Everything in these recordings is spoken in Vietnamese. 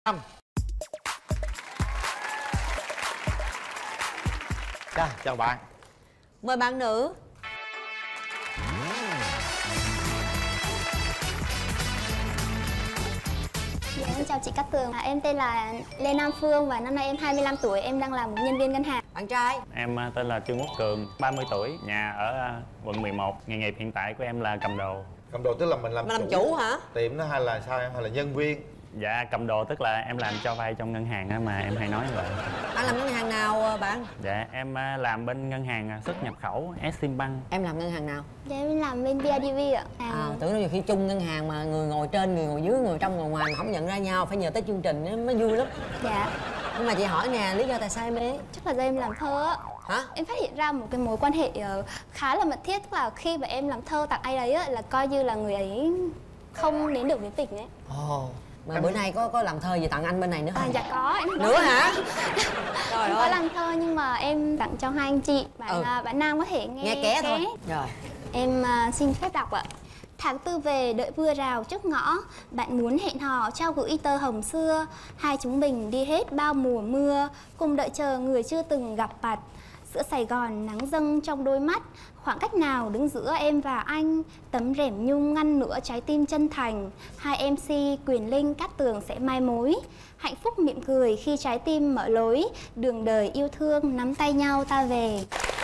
Năm. Chào bạn. Mời bạn nữ. Dạ, em chào chị Cát Tường. Em tên là Lê Nam Phương và năm nay em 25 tuổi. Em đang là một nhân viên ngân hàng. Bạn trai. Em tên là Trương Quốc Cường, 30 tuổi, nhà ở quận 11. Nghề nghiệp hiện tại của em là cầm đồ. Cầm đồ tức là mình làm chủ hả? Tiệm đó hay là sao em, hay là nhân viên? Dạ, cầm đồ tức là em làm cho vay trong ngân hàng á, mà em hay nói như vậy. Bạn làm ngân hàng nào bạn? Dạ, em làm bên ngân hàng xuất nhập khẩu Eximbank. Em làm ngân hàng nào? Dạ, em làm bên BIDV ạ. Tưởng nhiều khi chung ngân hàng mà người ngồi trên, người ngồi dưới, người trong, người ngoài mà không nhận ra nhau, phải nhờ tới chương trình ấy, mới vui lắm. Dạ. Nhưng mà chị hỏi nè, lý do tại sao em ế? Chắc là do em làm thơ á. Hả? Em phát hiện ra một cái mối quan hệ khá là mật thiết, và khi mà em làm thơ tặng ai đấy á, là coi như là người ấy không đến được với mình ấy. Ồ. Mà bữa nay có làm thơ gì tặng anh bên này nữa không? Dạ có em. Nữa hả? Trời em ơi. có làm thơ nhưng mà em tặng cho hai anh chị. Bạn nam có thể nghe ké thôi. Rồi. Em xin phép đọc ạ. Tháng tư về đợi mưa rào trước ngõ, bạn muốn hẹn hò trao gửi tơ hồng xưa. Hai chúng mình đi hết bao mùa mưa, cùng đợi chờ người chưa từng gặp mặt. Giữa Sài Gòn nắng dâng trong đôi mắt, khoảng cách nào đứng giữa em và anh. Tấm rèm nhung ngăn nửa trái tim chân thành. Hai MC Quyền Linh, Cát Tường sẽ mai mối. Hạnh phúc mỉm cười khi trái tim mở lối. Đường đời yêu thương nắm tay nhau ta về.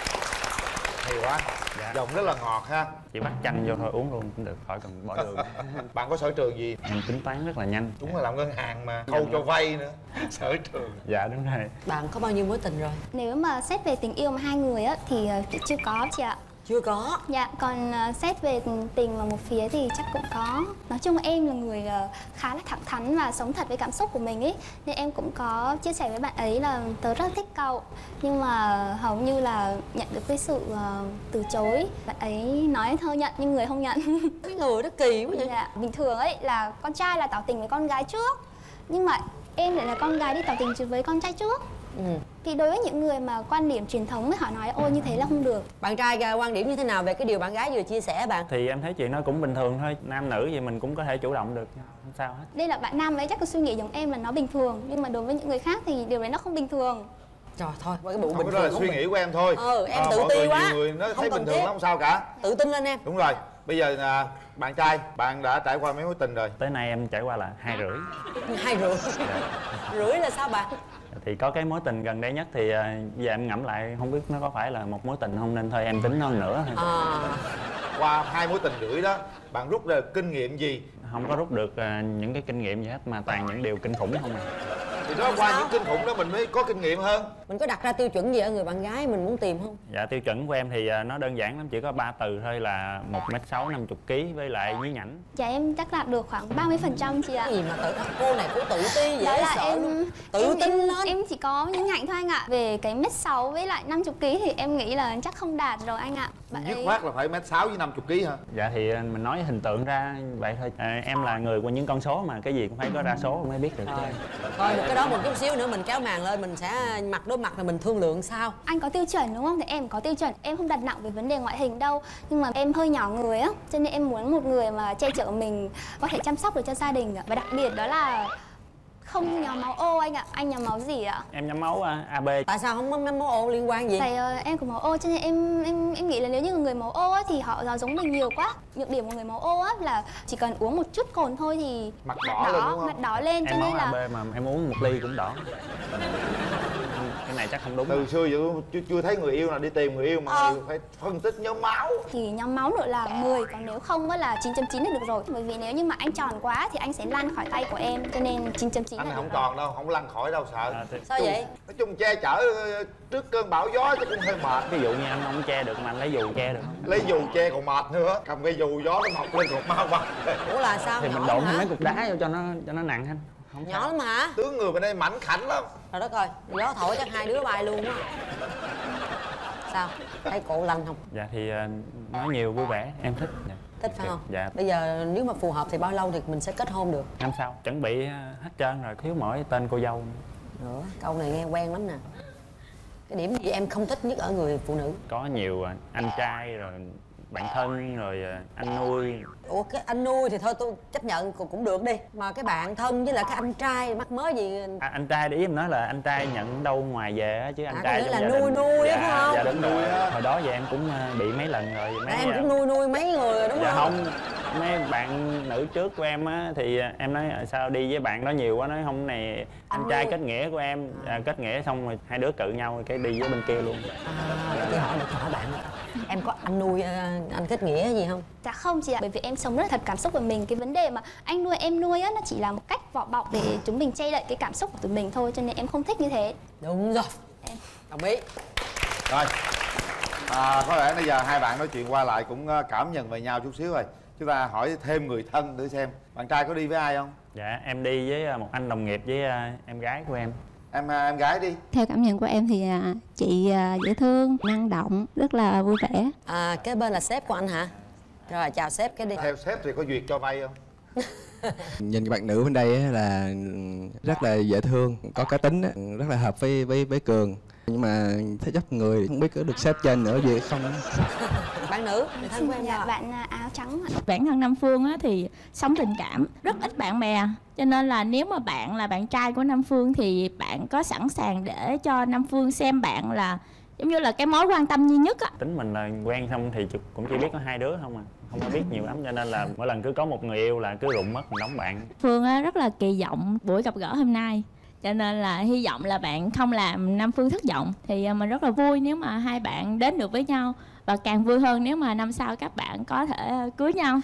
Hay quá. Dạ. Giọng rất là ngọt ha. Chỉ bắt chanh vô thôi uống luôn cũng được, khỏi cần bỏ đường. Bạn có sở trường gì? Em tính toán rất là nhanh. Đúng là làm ngân hàng mà, khâu cho vay nữa. Sở trường. Dạ đúng rồi. Bạn có bao nhiêu mối tình rồi? Nếu mà xét về tình yêu mà hai người á thì chưa có chị ạ. Chưa có. Dạ, còn xét về tình vào một phía thì chắc cũng có. Nói chung em là người khá là thẳng thắn và sống thật với cảm xúc của mình ấy. Nên em cũng có chia sẻ với bạn ấy là tớ rất thích cậu. Nhưng mà hầu như là nhận được cái sự từ chối. Bạn ấy nói thơ nhận nhưng người không nhận. Cái người đó kỳ quá vậy. Dạ, bình thường ấy là con trai là tỏ tình với con gái trước. Nhưng mà em lại là con gái đi tỏ tình với con trai trước. Thì đối với những người mà quan điểm truyền thống thì họ nói ôi như thế là không được. Bạn trai quan điểm như thế nào về cái điều bạn gái vừa chia sẻ bạn? Thì em thấy chuyện nó cũng bình thường thôi, nam nữ gì mình cũng có thể chủ động được, không sao hết. Đây là bạn nam ấy chắc có suy nghĩ giống em là nó bình thường, nhưng mà đối với những người khác thì điều đấy nó không bình thường. Trời thôi, với cái bộ bình thường đó là suy nghĩ của em thôi. Em tự ti quá. Nhiều người nó thấy bình thường nó không sao cả. Tự tin lên em. Đúng rồi. Bây giờ là bạn trai, bạn đã trải qua mấy mối tình rồi? Tới nay em trải qua là 2,5. 2,5. Rưỡi là sao bạn? Thì có cái mối tình gần đây nhất thì giờ em ngẫm lại không biết nó có phải là một mối tình không, nên thôi em tính hơn nữa thôi. Qua 2 mối tình rưỡi đó, bạn rút ra kinh nghiệm gì? Không có rút được những cái kinh nghiệm gì hết, mà toàn những điều kinh khủng không à. Thì đó, qua những kinh khủng đó mình mới có kinh nghiệm hơn. Mình có đặt ra tiêu chuẩn gì ở người bạn gái mình muốn tìm không? Dạ, tiêu chuẩn của em thì nó đơn giản lắm, chỉ có 3 từ thôi là 1m6, 50kg với lại nhí nhảnh. Dạ em chắc đạt được khoảng 30% chị ạ. Cái gì mà cô này cũng tự ti dễ sợ. Em tự tin lên. Em chỉ có nhí nhảnh thôi anh ạ. Về cái 1m6 với lại 50kg thì em nghĩ là chắc không đạt rồi anh ạ. Dứt khoát là phải 1m6 với 50kg hả? Dạ thì mình nói hình tượng ra vậy thôi. Em là người của những con số mà, cái gì cũng phải có ra số mới biết được. Thôi một cái đó một chút xíu nữa mình kéo màn lên, mình sẽ mặt đối mặt là mình thương lượng sao. Anh có tiêu chuẩn đúng không? Thì em có tiêu chuẩn. Em không đặt nặng về vấn đề ngoại hình đâu, nhưng mà em hơi nhỏ người á, cho nên em muốn một người mà che chở mình, có thể chăm sóc được cho gia đình. Và đặc biệt đó là không nhóm máu O anh ạ. Anh nhóm máu gì ạ? Em nhóm máu AB. Tại sao không máu O liên quan gì? Tại em của máu O cho nên em nghĩ là nếu như người máu O á, thì họ giống mình nhiều quá. Nhược điểm của người máu O á là chỉ cần uống một chút cồn thôi thì mặt đỏ lên, đúng không? mặt đỏ lên, cho em nên máu là AB mà em uống 1 ly cũng đỏ. Cái này chắc không đúng. Từ xưa giờ chưa thấy người yêu nào đi tìm người yêu mà phải phân tích nhóm máu. Thì nhóm máu nữa là 10, còn nếu không á là 9.9 là được rồi. Bởi vì nếu như mà anh tròn quá thì anh sẽ lăn khỏi tay của em, cho nên 9.9 Anh là không được tròn đâu, không lăn khỏi đâu sợ. Sao vậy? Nói chung che chở trước cơn bão gió chứ cũng hơi mệt. Ví dụ như anh không che được mà anh lấy dù che được không? Lấy dù che còn mệt nữa, cầm cái dù gió nó mọc lên còn mau băng. Ủa là sao? Thì nhỏ mình độn hả? mấy cục đá vô cho nó nặng hơn. Không Nhỏ lắm hả? Tướng người bên đây mảnh khảnh lắm. Trời đất ơi, gió thổi chắc hai đứa bay luôn á. Sao? Thấy cổ lành không? Dạ thì nói nhiều vui vẻ, em thích. Dạ. Thích phải không? Dạ. Bây giờ nếu mà phù hợp thì bao lâu thì mình sẽ kết hôn được? Năm sau chuẩn bị hết trơn rồi, thiếu mỗi tên cô dâu nữa. Câu này nghe quen lắm nè. Cái điểm gì em không thích nhất ở người phụ nữ? có nhiều anh trai rồi bạn thân rồi anh nuôi. Ủa cái anh nuôi thì thôi tôi chấp nhận cũng được đi. Mà cái bạn thân với lại cái anh trai mắc mớ gì? Anh trai để ý em nói là anh trai nhận đâu ngoài về á, chứ anh trai có nghĩa trong là gia đình. nuôi á, Dạ, phải không? dạ đúng rồi. Hồi đó giờ em cũng bị mấy lần rồi. Em cũng nuôi mấy người rồi đúng dạ không? không, mấy bạn nữ trước của em á thì em nói sao đi với bạn đó nhiều quá, nói không này anh trai kết nghĩa của em. Kết nghĩa xong rồi hai đứa cự nhau cái đi với bên kia luôn. Chị hỏi được hỏi bạn em có anh nuôi anh kết nghĩa gì không? Dạ không chị ạ, bởi vì em sống rất là thật cảm xúc của mình. Cái vấn đề mà anh nuôi em nuôi á, nó chỉ là một cách vỏ bọc để chúng mình che đậy cái cảm xúc của tụi mình thôi, cho nên em không thích như thế. Đúng rồi, đồng ý. Rồi, có lẽ bây giờ hai bạn nói chuyện qua lại cũng cảm nhận về nhau chút xíu rồi. Chúng ta hỏi thêm người thân để xem bạn trai có đi với ai không? Dạ em đi với một anh đồng nghiệp với em gái của em. Em gái đi. Theo cảm nhận của em thì chị dễ thương, năng động, rất là vui vẻ. Kế bên là sếp của anh hả? Rồi chào sếp cái đi. Theo sếp thì có duyệt cho vay không? Nhìn cái bạn nữ bên đây á là rất là dễ thương, có cá tính á, rất là hợp với Cường. Nhưng mà thấy chất người không biết có được sếp trên nữa gì không. Bạn nữ, người thân của em Dạ, nào? bạn áo trắng ạ. Bản thân Nam Phương á, thì sống tình cảm, rất ít bạn bè. Cho nên là nếu mà bạn là bạn trai của Nam Phương thì bạn có sẵn sàng để cho Nam Phương xem bạn là giống như là cái mối quan tâm duy nhất á. Tính mình là quen xong thì cũng chỉ biết có hai đứa không à, không có biết nhiều lắm, cho nên là mỗi lần cứ có một người yêu là cứ rụng mất một đống bạn. Phương á, rất là kỳ vọng buổi gặp gỡ hôm nay. Cho nên là hy vọng là bạn không làm Nam Phương thất vọng. Thì mình rất là vui nếu mà hai bạn đến được với nhau. Và càng vui hơn nếu mà năm sau các bạn có thể cưới nhau.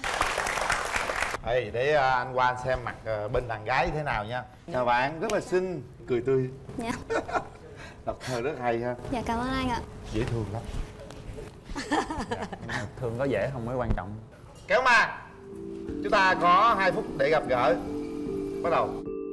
Để anh qua anh xem mặt bên đàn gái thế nào nha. Chào bạn, rất là xinh, cười tươi. Dạ. Đọc thơ rất hay ha. Dạ cảm ơn anh ạ. Dễ thương lắm. Thương có dễ không mới quan trọng. Kéo ma. Chúng ta có 2 phút để gặp gỡ. Bắt đầu.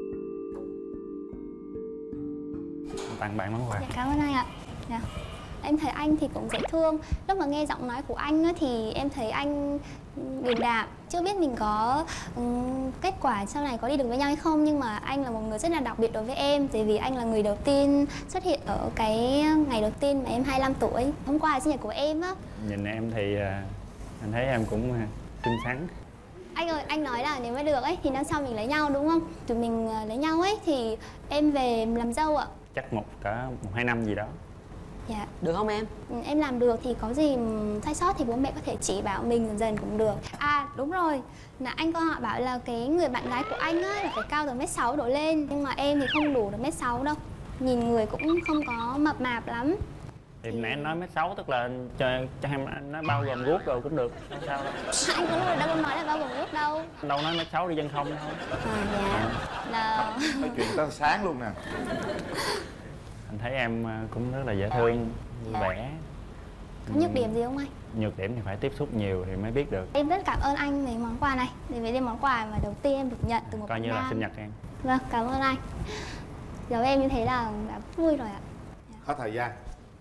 Tặng bạn món quà. Dạ cảm ơn anh ạ. Dạ. Em thấy anh thì cũng dễ thương. Lúc mà nghe giọng nói của anh á, thì em thấy anh điềm đạm. Chưa biết mình có kết quả sau này có đi được với nhau hay không, nhưng mà anh là một người rất là đặc biệt đối với em. Tại vì anh là người đầu tiên xuất hiện ở cái ngày đầu tiên mà em 25 tuổi. Hôm qua là sinh nhật của em á. Nhìn em thì anh thấy em cũng xinh xắn. Anh ơi, anh nói là nếu mà được ấy thì năm sau mình lấy nhau đúng không? Tụi mình lấy nhau ấy thì em về làm dâu ạ. Chắc cả 1-2 năm gì đó. Dạ. Được không em? Em làm được thì có gì sai sót thì bố mẹ có thể chỉ bảo mình dần dần cũng được. À đúng rồi, là anh có họ bảo là cái người bạn gái của anh á là phải cao từ 1m6 đổ lên. Nhưng mà em thì không đủ được 1m6 đâu. Nhìn người cũng không có mập mạp lắm. Thì nãy anh nói 1m6 tức là cho em nó bao gồm guốc rồi cũng được, không sao đâu. Anh cũng đâu có nói là bao gồm guốc đâu. Đâu nói 1m6 đi chân không đâu. Dạ. Là... Nói chuyện tới sáng luôn nè. Anh thấy em cũng rất là dễ thương, vui vẻ. Có nhược điểm gì không anh? Nhược điểm thì phải tiếp xúc nhiều thì mới biết được. Em rất cảm ơn anh về món quà này. Vì đây món quà mà đầu tiên em được nhận từ một Coi bạn như là nam. sinh nhật em. Vâng, cảm ơn anh. Giờ em như thế là đã vui rồi ạ. Hết thời gian.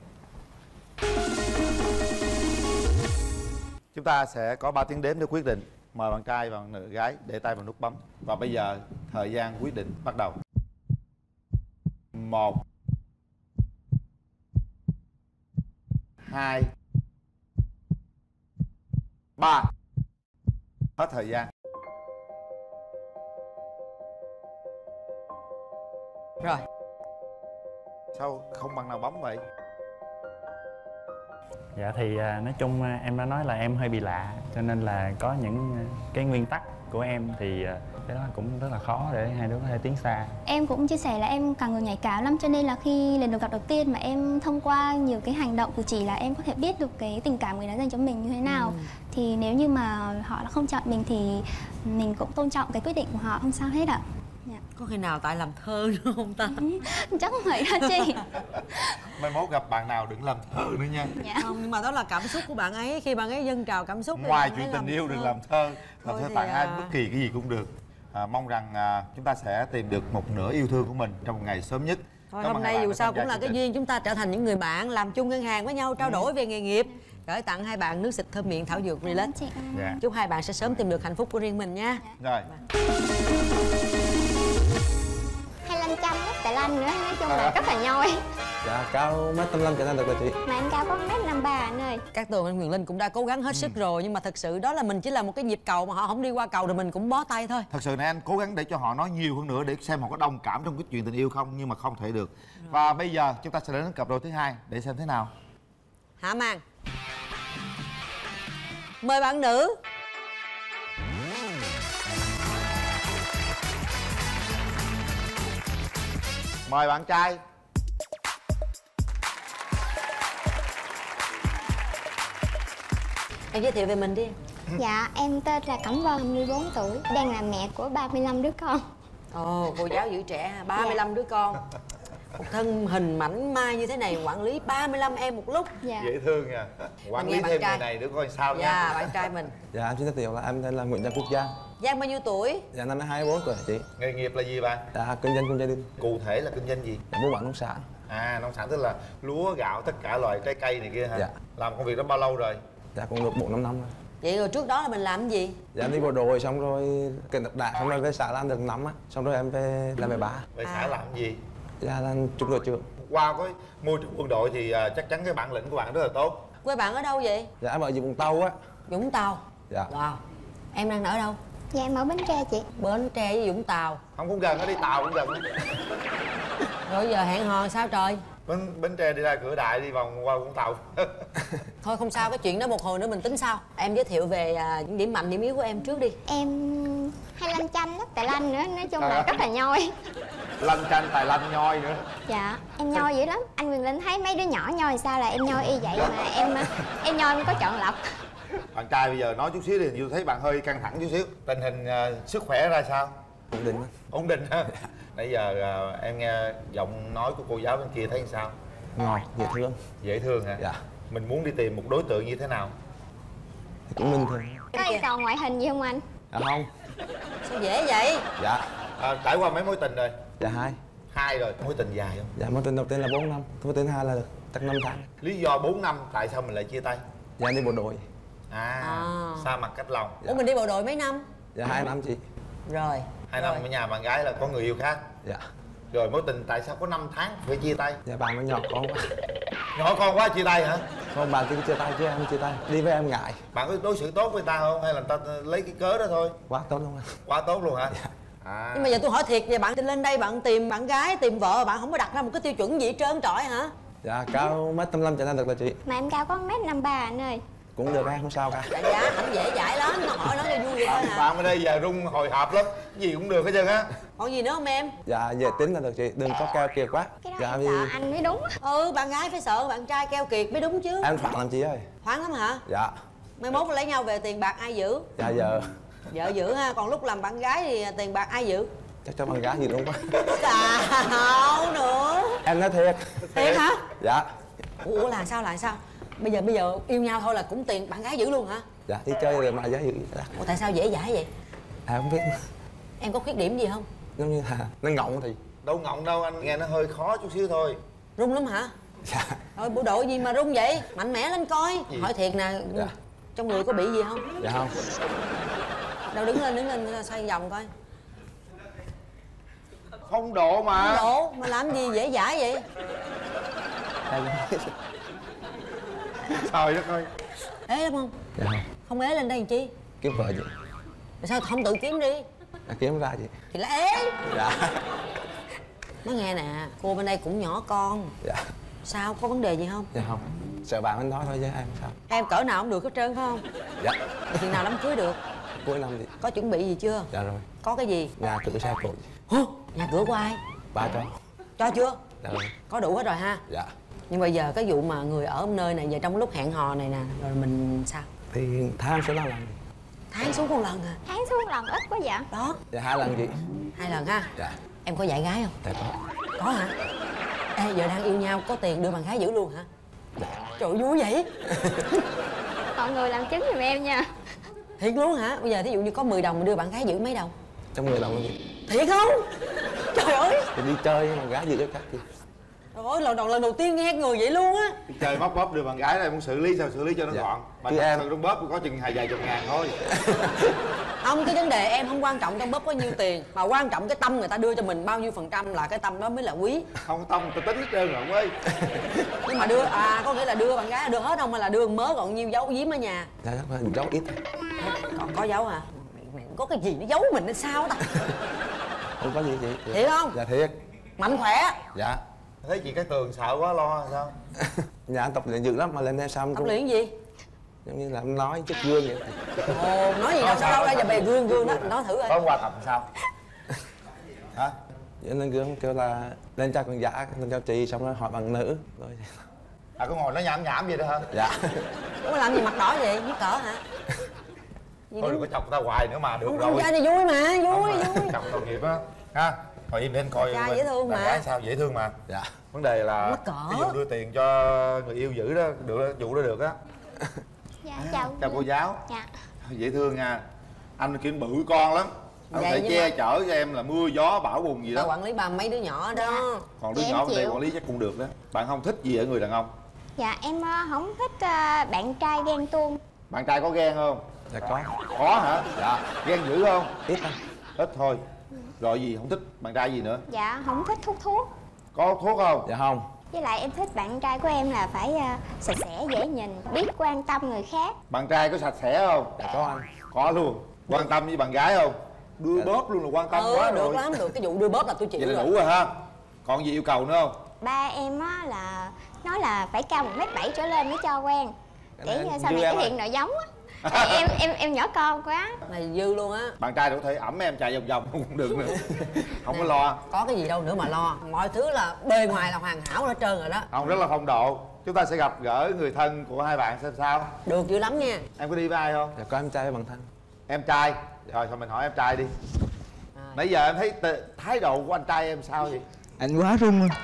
Chúng ta sẽ có 3 tiếng đếm để quyết định. Mời bạn trai và bạn nữ gái để tay vào nút bấm. Và bây giờ thời gian quyết định bắt đầu. 1 2 3. Hết thời gian. Rồi. Sao không bằng nào bấm vậy? Dạ thì nói chung em đã nói là em hơi bị lạ, cho nên là có những cái nguyên tắc của em thì cái đó cũng rất là khó để hai đứa có thể tiến xa. Em cũng chia sẻ là em càng người nhạy cảm lắm, cho nên là khi lần đầu gặp đầu tiên mà em thông qua nhiều cái hành động cử chỉ là em có thể biết được cái tình cảm người đó dành cho mình như thế nào. Thì nếu như mà họ không chọn mình thì mình cũng tôn trọng cái quyết định của họ, không sao hết ạ. Có khi nào tại làm thơ nữa không ta? Chắc không phải đâu chị. Mai mốt gặp bạn nào đừng làm thơ nữa nha. Dạ. Không, nhưng mà đó là cảm xúc của bạn ấy. Khi bạn ấy dâng trào cảm xúc Ngoài thì chuyện bạn ấy tình yêu thơ. đừng làm thơ. Làm Thôi thơ thì, tặng ai bất kỳ cái gì cũng được. Mong rằng chúng ta sẽ tìm được một nửa yêu thương của mình trong một ngày sớm nhất. Thôi Cảm ơn hôm hai nay bạn dù đã sao tham gia cũng là chương cái trình. duyên chúng ta trở thành những người bạn làm chung ngân hàng với nhau, trao đổi về nghề nghiệp. Gửi tặng hai bạn nước xịt thơm miệng thảo dược Relax. Chị. Dạ. Chúc hai bạn sẽ sớm tìm được hạnh phúc của riêng mình nha. Rồi. 25 trăm, cả lanh nữa, nói chung là rất là nhau ấy. Dạ cao mét 85 trở nên được rồi chị. Mà em cao có 1m53 anh ơi. Cát Tường, anh Quyền Linh cũng đã cố gắng hết sức rồi, nhưng mà thật sự đó là mình chỉ là một cái nhịp cầu mà họ không đi qua cầu rồi mình cũng bó tay thôi. Thật sự này anh cố gắng để cho họ nói nhiều hơn nữa để xem họ có đồng cảm trong cái chuyện tình yêu không, nhưng mà không thể được. Và bây giờ chúng ta sẽ đến cặp đôi thứ hai để xem thế nào. Hạ màn. Mời bạn nữ. Mời bạn trai. Em giới thiệu về mình đi. Dạ, em tên là Cẩm Vân, 14 tuổi, đang là mẹ của 35 đứa con. Ồ, cô giáo giữ trẻ, 35 đứa con. Một thân hình mảnh mai như thế này quản lý 35 em một lúc. Dạ. Dễ thương nha. Quản Mình nghe lý bạn thêm trai. người này nữa coi sao nha. Dạ, bạn trai mình. Dạ em xin giới thiệu là em tên là Nguyễn Giang Quốc Giang. Giang bao nhiêu tuổi? Dạ năm nay 24 tuổi chị. Nghề nghiệp là gì bạn? Dạ kinh doanh trong gia đình. Cụ thể là kinh doanh gì? Dạ buôn bán nông sản. À, nông sản tức là lúa, gạo, tất cả loại trái cây này kia hả? Dạ. Làm công việc đó bao lâu rồi? Dạ cũng được 4-5 năm rồi. Vậy rồi trước đó là mình làm cái gì? Dạ em đi bộ đội xong rồi kênh tập đạn xong rồi về xã làm được năm á, xong rồi em về làm về bá. Về xã làm gì? Dạ làm trung đội trưởng. Qua cái môi trường quân đội thì chắc chắn cái bản lĩnh của bạn rất là tốt. Quê bạn ở đâu vậy? Dạ em ở dưới Vũng Tàu á. Vũng Tàu. Dạ. Wow. Em đang ở đâu? Dạ em ở Bến Tre chị. Bến Tre với Vũng Tàu. Không cũng gần, nó đi tàu cũng gần. Rồi giờ hẹn hò sao trời? Bến Tre đi ra Cửa Đại đi vòng qua Vũng Tàu. Thôi không sao, cái chuyện đó một hồi nữa mình tính sau. Em giới thiệu về những điểm mạnh, điểm yếu của em trước đi. Em hay lanh chanh lắm, tài lanh nữa, nói chung là rất là nhoi. Lanh chanh tài lanh nhoi nữa. Dạ, em nhoi dữ lắm. Anh Quyền Linh thấy mấy đứa nhỏ nhoi sao là em nhoi y vậy, mà em nhoi em có chọn lọc. Bạn trai bây giờ nói chút xíu thì tôi thấy bạn hơi căng thẳng chút xíu. Tình hình sức khỏe ra sao? Ổn định á. Ổn định ha. Nãy giờ em nghe giọng nói của cô giáo bên kia thấy sao? Ngọt, dễ thương. Dễ thương hả? Dạ. Mình muốn đi tìm một đối tượng như thế nào? Cũng bình thường. Có yêu cầu ngoại hình gì không anh? Dạ không. Sao dễ vậy? Dạ. Trải qua mấy mối tình rồi? Dạ 2. 2 rồi. Mối tình dài không? Dạ mối tình đầu tiên là 4 năm, mối tình 2 là chắc 5 tháng. Lý do 4 năm tại sao mình lại chia tay? Dạ em đi bộ đội. À. Xa mặt cách lòng. Ủa mình đi bộ đội mấy năm? Dạ 2 năm chị. Rồi. 2 năm ở nhà bạn gái là có người yêu khác. Dạ. Rồi mối tình tại sao có 5 tháng phải chia tay? Dạ bạn nó nhỏ con quá. Nhỏ con quá chia tay hả? Không bạn cứ chia tay chứ em chia tay. Đi với em ngại. Bạn có đối xử tốt với ta không? Hay là ta lấy cái cớ đó thôi? Quá tốt luôn anh. Quá tốt luôn hả? Dạ. À. Nhưng mà giờ tôi hỏi thiệt, vậy bạn lên đây bạn tìm bạn gái, tìm vợ, bạn không có đặt ra một cái tiêu chuẩn gì trơn trọi hả? Dạ cao mét 85 trở nên được rồi chị. Mà em cao có 1m53 anh ơi. Cũng được em không sao cả. Dạ dạ, không dễ dãi lắm, mà hỏi nói cho vui vậy thôi hả? Bạn ở đây giờ rung hồi hộp lắm. Gì cũng được hết trơn á. Còn gì nữa không em? Dạ dễ tính là được chị, đừng có keo kiệt quá. Cái đó Dạ em vì sợ anh mới đúng. Ừ, bạn gái phải sợ bạn trai keo kiệt mới đúng chứ. em phản làm chị ơi. Thoáng lắm hả? Dạ. Mai mốt lấy nhau về tiền bạc ai giữ? Dạ giờ Vợ giữ ha, còn lúc làm bạn gái thì tiền bạc ai giữ? chắc cho bạn gái gì đúng quá. Sao nữa? Em nói thiệt. Thiệt hả? Dạ. Ủa là sao là sao? Bây giờ yêu nhau thôi là cũng tiền bạn gái giữ luôn hả? Dạ đi chơi rồi mà giá gì. Dạ. Ủa tại sao dễ dãi vậy? Em không biết. Em có khuyết điểm gì không? Giống như là nó ngọng thì. Đâu ngọng đâu, anh nghe nó hơi khó chút xíu thôi. Rung lắm hả? Dạ. Rồi bộ đội gì mà rung vậy? Mạnh mẽ lên coi. Hỏi thiệt nè, Dạ. trong người có bị gì không? Dạ không. Đâu đứng lên xoay vòng coi. Phong độ mà. Độ mà làm gì dễ dãi vậy? Em không biết. Trời đất ơi. Ế lắm không? Dạ không. Không ế lên đây làm chi? Kiếm vợ chị. Tại sao không tự kiếm đi? Dạ, kiếm ra chị. Thì là ế. Dạ. Nói nghe nè, cô bên đây cũng nhỏ con. Dạ. Sao, có vấn đề gì không? Dạ không. Sợ bạn anh nói thôi chứ em sao. Em cỡ nào cũng được hết trơn phải không? Dạ. Chừng nào đám cưới được? Cuối năm chị. Có chuẩn bị gì chưa? Dạ rồi. Có cái gì? Nhà cửa xe cộ. Hả? Nhà cửa của ai? Ba cho. Cho chưa? Dạ rồi. Có đủ hết rồi ha? Dạ. Nhưng bây giờ cái vụ mà người ở nơi này giờ trong lúc hẹn hò này nè, rồi mình sao? Thì tháng sẽ 3 lần. Tháng xuống một lần à? Tháng xuống lần ít quá vậy. Đó, Dạ 2 lần chị. 2 lần ha? Dạ. Em có dạy gái không? Dạ có. Có hả? Ê, giờ đang yêu nhau có tiền đưa bạn gái giữ luôn hả? Dạ. Trời ơi, vui vậy. Mọi người làm chứng giùm em nha. Thiệt luôn hả? Bây giờ thí dụ như có 10 đồng mà đưa bạn gái giữ mấy đồng? Trong người đồng chị. Thiệt không? Trời ơi. Thì đi chơi mà gái gì cho chắc chị. Ôi lần đầu tiên nghe người vậy luôn á. Chơi móc bóp đưa bạn gái này muốn xử lý sao xử lý cho nó gọn. Mà thật sự trong bóp có chừng vài chục ngàn thôi. Không, cái vấn đề em không quan trọng trong bóp có nhiêu tiền, mà quan trọng cái tâm người ta đưa cho mình bao nhiêu phần trăm là cái tâm đó mới là quý. Không có tâm tôi tính hết trơn rồi ông ơi. Nhưng mà đưa có nghĩa là đưa bạn gái đưa hết không, hay là đưa mớ còn nhiêu giấu giếm ở nhà? Dạ giấu ít. Còn có giấu hả? Mày có cái gì nó giấu mình hay sao ta? Không có gì chị. Thiệt không? Dạ thiệt. Mạnh khỏe. Dạ. Thấy chị cái tường sợ quá lo sao? Nhà anh tập luyện dữ lắm mà lên đây xong Tập luyện gì? giống như là em nói trước gương vậy. Ồ, nói gì đâu sao đâu, ra giờ bề gương đó, nói thử coi. Có qua tập sao? Hả? Vậy lên gương kêu là lên chào con giả, lên chào chị, xong rồi hỏi bằng nữ rồi. À có ngồi nói nhảm vậy đó hả? Dạ. Ủa làm gì mặt đỏ vậy? Nhức cỡ hả? Thôi đừng có chọc ta hoài nữa mà được rồi. Trai này vui mà, vui. Chọc tội nghiệp á. Ha? Ngồi im lên coi. Trai dễ thương mà. Gái sao dễ thương mà. Dạ. Vấn đề là Mắc cỡ. ví dụ đưa tiền cho người yêu giữ đó, được vụ đó được á. Dạ chào Chào cô giáo. Dạ. Dễ thương nha. Anh kiểu bự con lắm. Anh có Vậy thể nhưng che mà- chở cho em là mưa gió bão bùng gì Tao đó. quản lý ba mấy đứa nhỏ đó. Còn đứa Dạ, nhỏ em bên đây chịu. quản lý chắc cũng được đó. Bạn không thích gì ở người đàn ông? Dạ em không thích bạn trai ghen tuông. Bạn trai có ghen không? Dạ có. Có hả? Dạ. Ghen dữ không? Ít thôi. Ít thôi. Rồi gì không thích bạn trai gì nữa? Dạ không thích hút thuốc. Có thuốc không? Dạ không. Với lại em thích bạn trai của em là phải sạch sẽ, dễ nhìn, biết quan tâm người khác. Bạn trai có sạch sẽ không? Dạ có anh. Có luôn. Quan tâm với bạn gái không? Đưa bóp luôn là quan tâm quá Được rồi. lắm, được. Cái vụ đưa bóp là tôi chịu Vậy là rồi. đủ rồi ha. Còn gì yêu cầu nữa không? Ba em á là nói là phải cao 1m7 trở lên mới cho quen. Để sau này Như em thể à? hiện nội giống á. Tại em nhỏ con quá. Này dư luôn á. Bạn trai đâu có thể ẩm em chạy vòng vòng cũng được nữa. Không có lo. Có cái gì đâu nữa mà lo. Mọi thứ là bề ngoài là hoàn hảo hết trơn rồi đó. Không, rất là phong độ. Chúng ta sẽ gặp gỡ người thân của hai bạn xem sao. Được dữ lắm nha. Em có đi với ai không? Dạ có em trai với bạn thân. Em trai. Rồi thôi mình hỏi em trai đi. Nãy giờ em thấy thái độ của anh trai em sao vậy? Anh quá run luôn.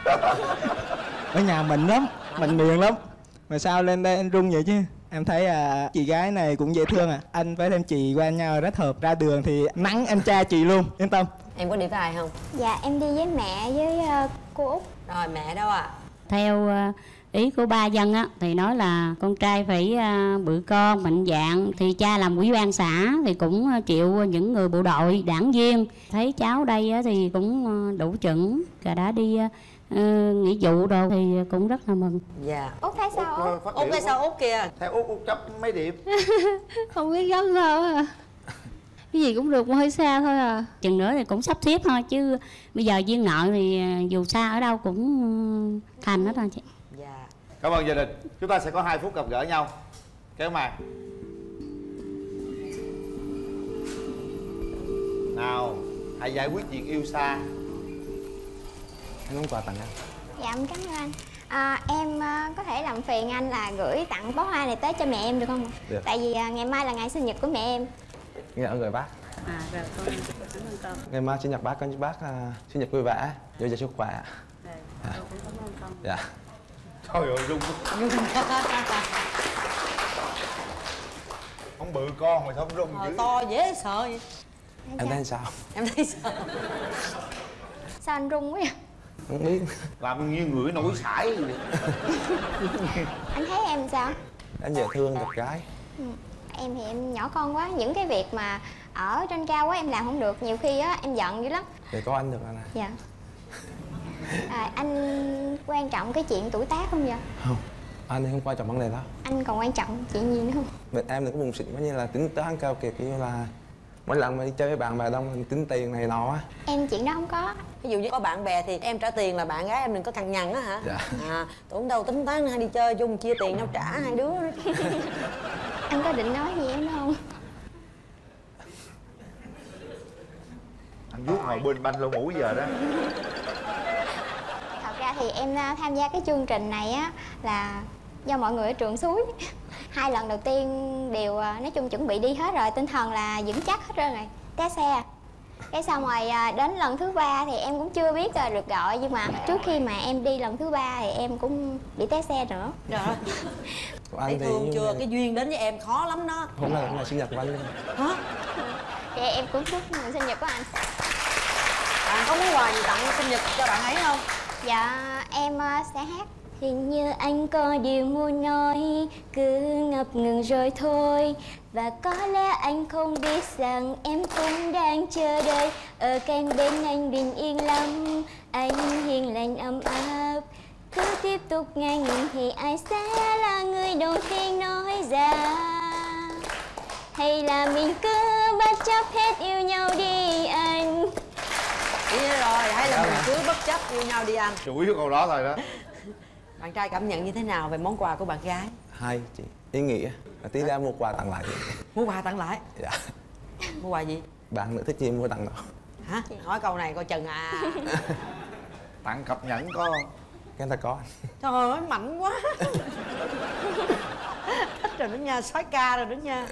Ở nhà mình lắm, mình miền lắm. Mà sao lên đây anh run vậy chứ? Em thấy chị gái này cũng dễ thương à. Anh với em chị qua nhau rất hợp. Ra đường thì nắng em trai chị luôn, yên tâm. Em có đi với ai không? Dạ em đi với mẹ với cô Út. Rồi mẹ đâu à? Theo ý của ba Dân á thì nói là con trai phải bự con, mạnh dạn. Thì cha làm ủy ban xã thì cũng chịu những người bộ đội, đảng viên. Thấy cháu đây á thì cũng đủ chuẩn và đã đi nghĩa vụ rồi thì cũng rất là mừng. Dạ. Út thấy sao Út? Phát Út biểu cái quá. sao Út kia? Theo Út chấp mấy điểm? Không biết gấp sao à. Cái gì cũng được mà hơi xa thôi à. Chừng nữa thì cũng sắp xếp thôi chứ bây giờ duyên nợ thì dù xa ở đâu cũng thành hết thôi chị. Dạ. Cảm ơn gia đình. Chúng ta sẽ có 2 phút gặp gỡ nhau. Kéo màn. Nào, hãy giải quyết chuyện yêu xa. Anh muốn quà tặng anh. Dạ em cảm ơn anh. Em có thể làm phiền anh là gửi tặng bó hoa này tới cho mẹ em được không ạ? Được. Tại vì ngày mai là ngày sinh nhật của mẹ em. Nghe ở người bác. À rồi con cảm ơn con. Ngày mai sinh nhật bác, con chúc bác sinh nhật vui vẻ, dồi dào sức khỏe. Con cũng cảm ơn con. Dạ. Trời ơi, rung. Không bự con mà sao không rung dữ. To dễ sợ vậy. Em thấy sao? Em thấy sao? Sao anh run quá vậy? Không biết. Làm như người nổi sải vậy. Anh thấy em sao? Em dễ thương, đẹp gái. Em thì em nhỏ con quá. Những cái việc mà ở trên cao quá em làm không được. Nhiều khi á em giận dữ lắm. Để có anh được anh à. Dạ. Anh quan trọng cái chuyện tuổi tác không vậy? Không. Anh thì không quan trọng vấn đề đó. Anh còn quan trọng chuyện gì nữa không? Bên em thì có vùng xịn quá như là tính toán cao kiệt, như là mỗi lần mà đi chơi với bạn bè đông thì tính tiền này nọ á. Em chuyện đó không có. Ví dụ như có bạn bè thì em trả tiền là bạn gái em đừng có cằn nhằn á hả? Dạ. À, tưởng đâu tính toán hay đi chơi chung chia tiền nhau trả hai đứa. Anh có định nói gì em không? Anh vuốt ngồi bên banh lỗ mũi giờ đó. Thật ra thì em tham gia cái chương trình này á là do mọi người ở trường xúi. 2 lần đầu tiên đều nói chung chuẩn bị đi hết rồi, tinh thần là vững chắc hết trơn rồi. Té xe. Cái xong rồi đến lần thứ 3 thì em cũng chưa biết được gọi, nhưng mà trước khi mà em đi lần thứ 3 thì em cũng bị té xe nữa. Trời ơi. Của Thấy anh thì thương như chưa? là- Cái duyên đến với em khó lắm đó. hôm nay là ngày sinh nhật của anh luôn. Hả? Thì em cũng chúc mừng sinh nhật của anh. Bạn có món quà gì tặng sinh nhật cho bạn ấy không? Dạ em sẽ hát. Hình như anh có điều muốn nói, cứ ngập ngừng rồi thôi. Và có lẽ anh không biết rằng em cũng đang chờ đợi ở cạnh bên anh bình yên lắm. Anh hiền lành ấm áp, cứ tiếp tục ngang nhìn thì ai sẽ là người đầu tiên nói ra. Hay là mình cứ bất chấp hết yêu nhau đi anh. Ý rồi, hay là mình cứ bất chấp yêu nhau đi anh. Chủ yếu câu đó thôi đó. Bạn trai cảm nhận như thế nào về món quà của bạn gái? Hay chị, ý nghĩa. Tí ra mua quà tặng lại. Mua quà tặng lại? Dạ. Mua quà gì? Bạn nữa thích gì mua tặng đâu. Hả? Hỏi câu này coi chừng à. Tặng cặp nhẫn có không? Cái ta có. Trời ơi, mạnh quá. Thích rồi đó nha, soái ca rồi đó nha.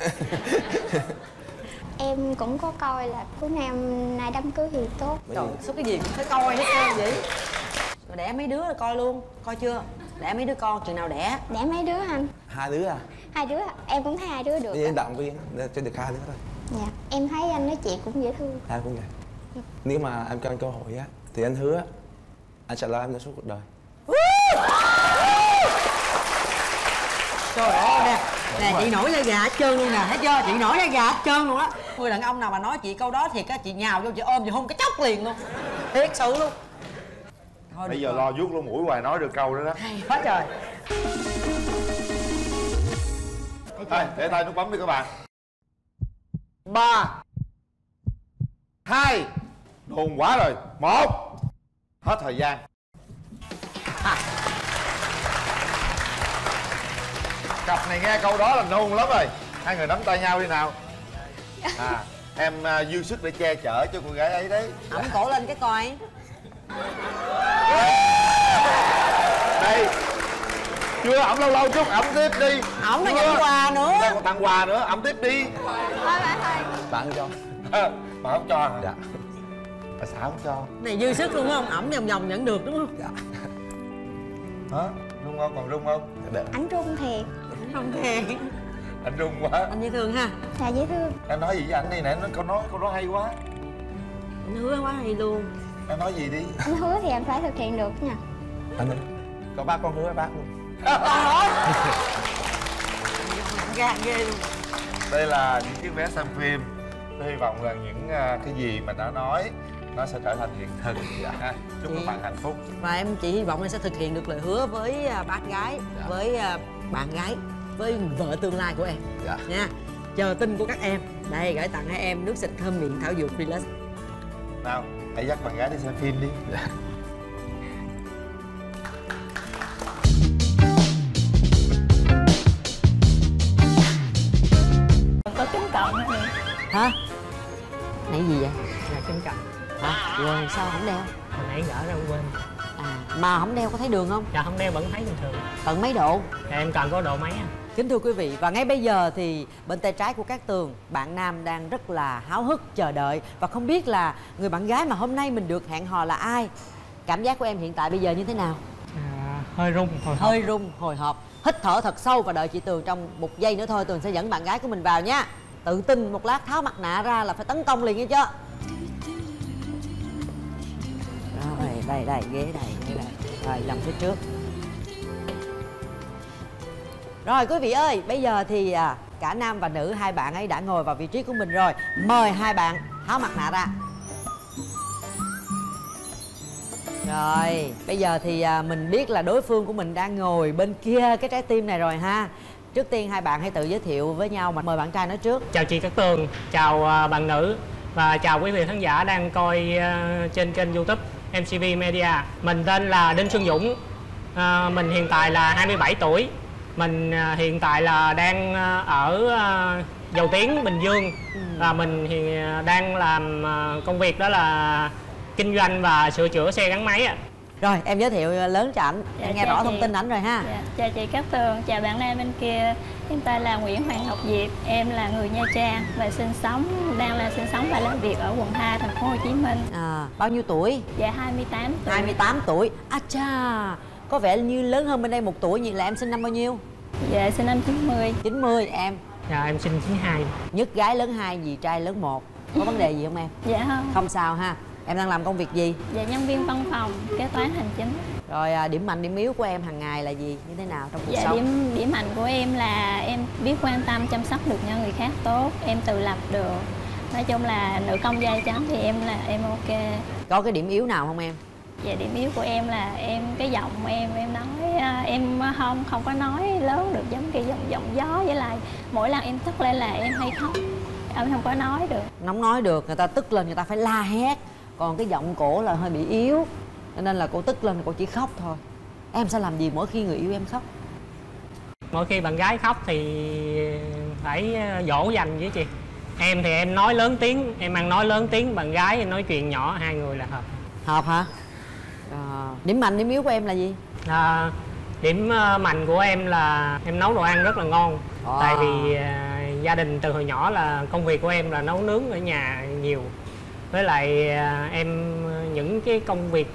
Em cũng có coi là cuối năm nay đám cưới thì tốt. Trời, số cái gì cũng phải coi hết trơn vậy. Rồi đẻ mấy đứa rồi coi luôn, coi chưa? Đẻ mấy đứa con, chừng nào đẻ? Đẻ mấy đứa anh? 2 đứa à? 2 đứa, em cũng thấy 2 đứa được. Với động viên cho được 2 đứa thôi. Dạ, em thấy anh nói chuyện cũng dễ thương. Ai cũng vậy. Nếu mà em cho anh cơ hội á, thì anh hứa anh sẽ lo em đến suốt cuộc đời. Trời ơi nè, nè chị nổi da gà hết trơn luôn nè, thấy chưa? Chị nổi da gà hết trơn luôn á. Người đàn ông nào mà nói chị câu đó thì chị nhào vô chị ôm chị hôn cái chốc liền luôn. Thiệt sự luôn. Thôi Bây giờ lo vuốt lỗ mũi hoài nói được câu đó đó. hay quá trời. Thôi, để tay nút bấm đi các bạn. 3 2 đồn quá rồi. 1 hết thời gian. Cặp này nghe câu đó là nôn lắm rồi. Hai người nắm tay nhau đi nào. Em dư sức để che chở cho cô gái ấy đấy. Ẩm cổ lên cái coi. Đây. Chưa, ẩm lâu lâu chút, ẩm tiếp đi. Ổng là nhận quà nữa. Còn tặng quà nữa, ẩm tiếp đi. Thôi Bạn cho. Mà không cho hả? Dạ. Tại sao không cho? Này dư sức luôn không? Ẩm vòng vòng nhận được đúng không? Dạ. Hả? Rung không? Còn rung không? Được. Anh rung thiệt. Không thèm. Anh rung quá. Anh dễ thương ha. Dạ dễ thương. Em nói gì với anh đi nè, nó câu đó hay quá. Anh hứa quá hay luôn. Em nói gì đi. Anh hứa thì em phải thực hiện được nha. Anh ơi, có bác con hứa với bác luôn. Nặng gan ghê luôn. Đây là những chiếc vé xem phim. Tôi hy vọng rằng những cái gì mà đã nói nó sẽ trở thành hiện thực. Ha. Chúc các bạn hạnh phúc. Và chị hy vọng là sẽ thực hiện được lời hứa với bác gái, với bạn gái, với vợ tương lai của em. Dạ. Nha. Chờ tin của các em. Đây, gửi tặng hai em nước xịt thơm miệng thảo dược Relax. Nào, hãy dắt bạn gái đi xem phim đi. Dạ. Có kính cận nữa. Hả? Này gì vậy? Là kính cận. Hả? Rồi sao không đeo? Hồi nãy gỡ ra quên. Mà không đeo có thấy đường không? Dạ không đeo vẫn thấy bình thường. Tận mấy độ? Dạ em cần có độ mấy á. Kính thưa quý vị, và ngay bây giờ thì bên tay trái của Cát Tường, bạn nam đang rất là háo hức chờ đợi và không biết là người bạn gái mà hôm nay mình được hẹn hò là ai. Cảm giác của em hiện tại bây giờ như thế nào? Hơi rung, hồi hộp. Hơi rung, hồi hộp. Hít thở thật sâu và đợi chị Tường trong 1 giây nữa thôi. Tường sẽ dẫn bạn gái của mình vào nha. Tự tin một lát tháo mặt nạ ra là phải tấn công liền nghe chưa? Rồi, đây, ghế đây. Rồi, làm phía trước. Rồi quý vị ơi, bây giờ thì cả nam và nữ hai bạn ấy đã ngồi vào vị trí của mình rồi. Mời hai bạn tháo mặt nạ ra. Rồi, bây giờ thì mình biết là đối phương của mình đang ngồi bên kia cái trái tim này rồi ha. Trước tiên hai bạn hãy tự giới thiệu với nhau, mà mời bạn trai nói trước. Chào chị Cát Tường, chào bạn nữ và chào quý vị khán giả đang coi trên kênh YouTube MCV Media. Mình tên là Đinh Xuân Dũng. Mình hiện tại là 27 tuổi. Mình hiện tại là đang ở Dầu Tiếng, Bình Dương. Và mình thì đang làm công việc đó là kinh doanh và sửa chữa xe gắn máy ạ. Rồi, em giới thiệu lớn cho ảnh, em nghe rõ thông tin ảnh rồi ha. Chào chị Cát Tường, chào bạn nam bên kia. Em tên là Nguyễn Hoàng Ngọc Diệp, em là người Nha Trang và sinh sống và làm việc ở quận 2, thành phố Hồ Chí Minh. Bao nhiêu tuổi? Dạ 28 tuổi. 28 tuổi. Cha, có vẻ như lớn hơn bên đây 1 tuổi. Vậy là em sinh năm bao nhiêu? Dạ sinh năm 90. 90, em? Dạ em sinh 92. Nhất gái lớn 2, dì trai lớn 1. Có vấn đề gì không em? Dạ không. Không sao ha. Em đang làm công việc gì? Dạ nhân viên văn phòng, kế toán hành chính. Rồi điểm mạnh điểm yếu của em hàng ngày là gì, như thế nào trong cuộc Dạ sống? điểm mạnh của em là em biết quan tâm chăm sóc được cho người khác tốt, em tự lập được. Nói chung là nữ công gia chánh thì em ok. Có cái điểm yếu nào không em? Dạ điểm yếu của em là cái giọng em nói em không có nói lớn được, giống cái giọng gió, với lại mỗi lần em tức lên là em hay khóc, em không có nói được. Nóng nói được, người ta tức lên người ta phải la hét, còn cái giọng cổ là hơi bị yếu, cho nên là cô tức lên cô chỉ khóc thôi. Em sẽ làm gì mỗi khi người yêu em khóc? Mỗi khi bạn gái khóc thì phải dỗ dành với chị. Em thì em nói lớn tiếng, em ăn nói lớn tiếng, bạn gái thì nói chuyện nhỏ, hai người là hợp. Hợp hả? Điểm mạnh điểm yếu của em là gì? Điểm mạnh của em là em nấu đồ ăn rất là ngon. Tại vì gia đình từ hồi nhỏ là công việc của em là nấu nướng ở nhà nhiều. Với lại em những cái công việc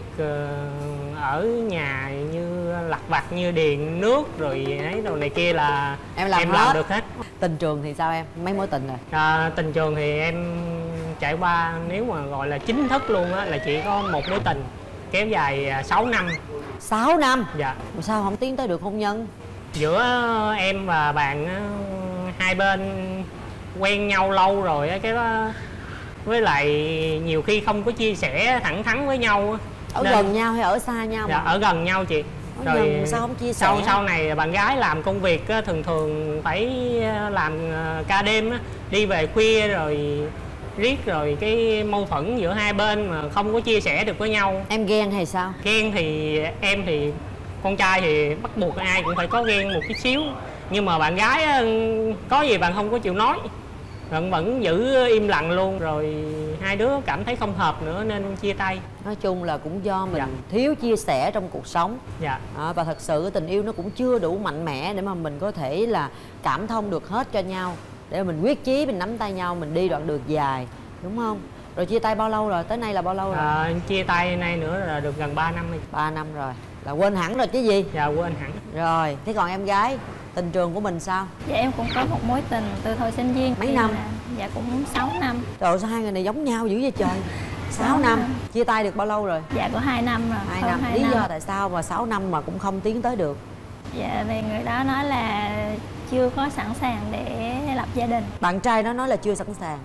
ở nhà như lặt vặt như điền nước rồi ấy đồ này kia là em làm được hết. Tình trường thì sao em? Mấy mối tình rồi? Tình trường thì em trải qua, nếu mà gọi là chính thức luôn á là chỉ có một mối tình kéo dài 6 năm. 6 năm? Dạ. Sao không tiến tới được hôn nhân? Giữa em và bạn hai bên quen nhau lâu rồi á, cái đó với lại nhiều khi không có chia sẻ thẳng thắn với nhau. Ở gần nhau hay ở xa nhau? Dạ, ở gần nhau chị. Rồi sao không chia sẻ? Sau này bạn gái làm công việc á, thường phải làm ca đêm á, đi về khuya rồi riết rồi cái mâu thuẫn giữa hai bên mà không có chia sẻ được với nhau. Em ghen hay sao? Ghen thì em thì con trai thì bắt buộc ai cũng phải có ghen một chút xíu, nhưng mà bạn gái á, có gì bạn không có chịu nói, bạn vẫn giữ im lặng luôn, rồi hai đứa cảm thấy không hợp nữa nên chia tay. Nói chung là cũng do mình thiếu chia sẻ trong cuộc sống. Và thật sự tình yêu nó cũng chưa đủ mạnh mẽ để mà mình có thể là cảm thông được hết cho nhau, để mình quyết chí mình nắm tay nhau mình đi đoạn đường dài, đúng không? Rồi chia tay bao lâu rồi? Tới nay là bao lâu rồi? Chia tay nay nữa là được gần 3 năm rồi. 3 năm rồi, là quên hẳn rồi chứ gì? Dạ quên hẳn. Rồi, thế còn em gái, tình trường của mình sao? Dạ em cũng có một mối tình từ thời sinh viên. Mấy năm? Dạ cũng 6 năm. Trời ơi, sao hai người này giống nhau dữ vậy trời? 6 năm. Chia tay được bao lâu rồi? Dạ có 2 năm rồi. 2 năm. Lý do tại sao mà 6 năm mà cũng không tiến tới được? Dạ vì người đó nói là chưa có sẵn sàng để lập gia đình. Bạn trai đó nói là chưa sẵn sàng.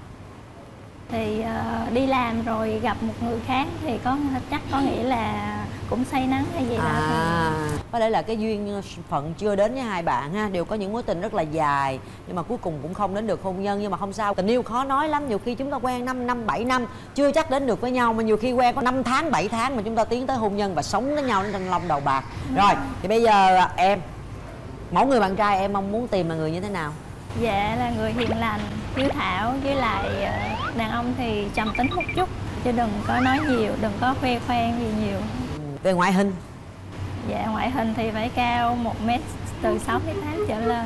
Thì đi làm rồi gặp một người khác thì chắc có nghĩa là cũng say nắng hay gì đó. Có lẽ là cái duyên phận chưa đến với hai bạn ha, đều có những mối tình rất là dài nhưng mà cuối cùng cũng không đến được hôn nhân. Nhưng mà không sao, tình yêu khó nói lắm, nhiều khi chúng ta quen 5 năm 7 năm chưa chắc đến được với nhau, mà nhiều khi quen có 5 tháng 7 tháng mà chúng ta tiến tới hôn nhân và sống với nhau trên lông đầu bạc. Rồi thì bây giờ em, mẫu người bạn trai em mong muốn tìm là người như thế nào? Dạ là người hiền lành, hiếu thảo, với lại đàn ông thì trầm tính một chút, chứ đừng có nói nhiều, đừng có khoe khoang gì nhiều. Về ngoại hình? Dạ ngoại hình thì phải cao 1m từ 68 trở lên.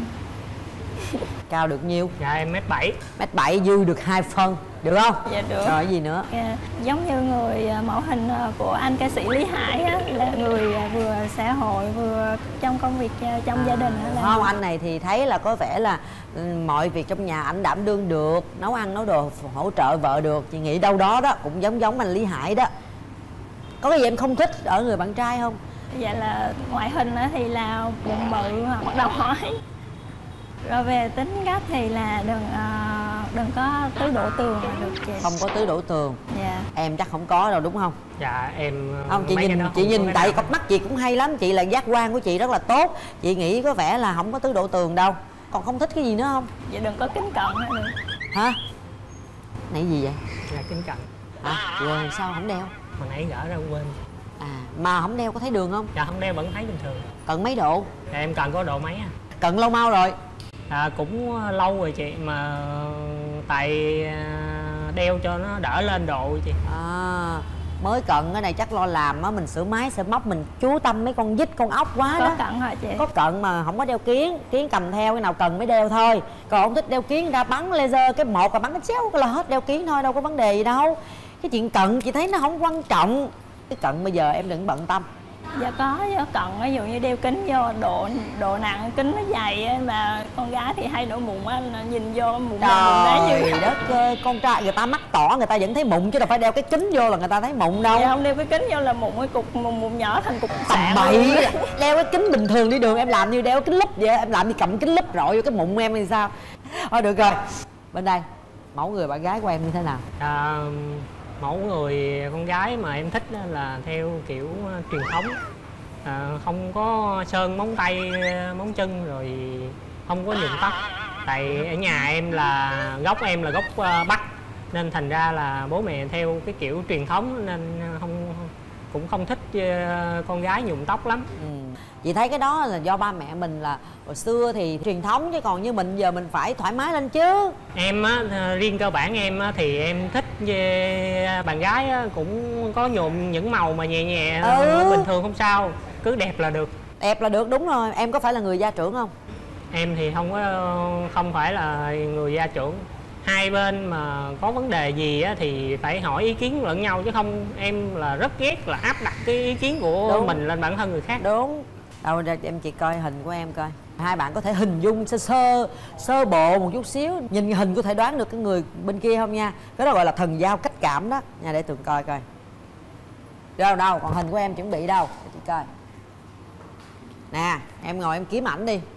Cao được nhiêu? Dạ em 1m7. 1m7 dư được 2 phân, được không? Dạ được. Rồi gì nữa? Giống như người mẫu hình của anh ca sĩ Lý Hải á, là người vừa xã hội vừa trong công việc trong gia đình. Không, anh này thì thấy là có vẻ là mọi việc trong nhà ảnh đảm đương được, nấu ăn nấu đồ hỗ trợ vợ được. Chị nghĩ đâu đó đó cũng giống anh Lý Hải đó. Có cái gì em không thích ở người bạn trai không? Dạ là ngoại hình thì là bụng bự hoặc đầu hỏi. Rồi về tính cách thì là đừng có tứ đổ tường là được chị. Không có tứ đổ tường. Dạ. Em chắc không có đâu đúng không? Dạ em không, chị nhìn tại cặp mắt chị cũng hay lắm, chị là giác quan của chị rất là tốt. Chị nghĩ có vẻ là không có tứ đổ tường đâu. Còn không thích cái gì nữa không? Vậy đừng có kính cận nữa được. Hả? Này gì vậy? Dạ kính cận. Hả? Quên sao không đeo? Hồi nãy gỡ ra quên. Mà không đeo có thấy đường không? Dạ không đeo vẫn thấy bình thường. Cận mấy độ? Dạ em cận có độ mấy à. Cận lâu mau rồi? Cũng lâu rồi chị, mà tại đeo cho nó đỡ lên độ chị. Mới cận cái này chắc lo làm á, mình sửa máy sửa móc mình chú tâm mấy con vít con ốc quá đó. Có cận hả chị? Có cận mà không có đeo kiến, kiến cầm theo, cái nào cần mới đeo thôi. Còn không thích đeo kiến ra bắn laser cái một là bắn cái chéo là hết, đeo kiến thôi, đâu có vấn đề gì đâu. Cái chuyện cận chị thấy nó không quan trọng. Cái cận bây giờ em đừng bận tâm, Dạ có cần ví dụ như đeo kính vô độ nặng kính nó dày á, mà con gái thì hay nổi mụn á, nhìn vô mụn đá như đất ơi, con trai người ta mắt tỏ người ta vẫn thấy mụn chứ đâu phải đeo cái kính vô là người ta thấy mụn đâu. Dạ không đeo cái kính vô là mụn cái cục mụn nhỏ thành cục sạn. Bậy, đeo cái kính bình thường đi đường em làm như đeo kính lúp vậy, em làm như cầm kính lúp rọi vô cái mụn em thì sao? Thôi được rồi, bên đây mẫu người bạn gái của em như thế nào? Mẫu người con gái mà em thích là theo kiểu truyền thống, không có sơn móng tay móng chân, rồi không có nhuộm tóc. Tại ở nhà em là gốc Bắc nên thành ra là bố mẹ theo cái kiểu truyền thống nên cũng không thích con gái nhuộm tóc lắm. Chị thấy cái đó là do ba mẹ mình là hồi xưa thì truyền thống, chứ còn như mình giờ mình phải thoải mái lên chứ. Em á, riêng cơ bản em á, thì em thích bạn gái á, cũng có nhuộm những màu mà nhẹ nhẹ bình thường không sao, cứ đẹp là được. Đẹp là được, đúng rồi. Em có phải là người gia trưởng không? Em thì không phải là người gia trưởng. Hai bên mà có vấn đề gì á, thì phải hỏi ý kiến lẫn nhau, chứ không em là rất ghét là áp đặt cái ý kiến của mình lên bản thân người khác. Đúng. Đâu ra em chị coi hình của em coi. Hai bạn có thể hình dung sơ bộ một chút xíu, nhìn hình có thể đoán được cái người bên kia không nha. Cái đó gọi là thần giao cách cảm đó nha, để Tường coi coi. Đâu còn hình của em chuẩn bị đâu để chị coi. Nè em ngồi em kiếm ảnh đi.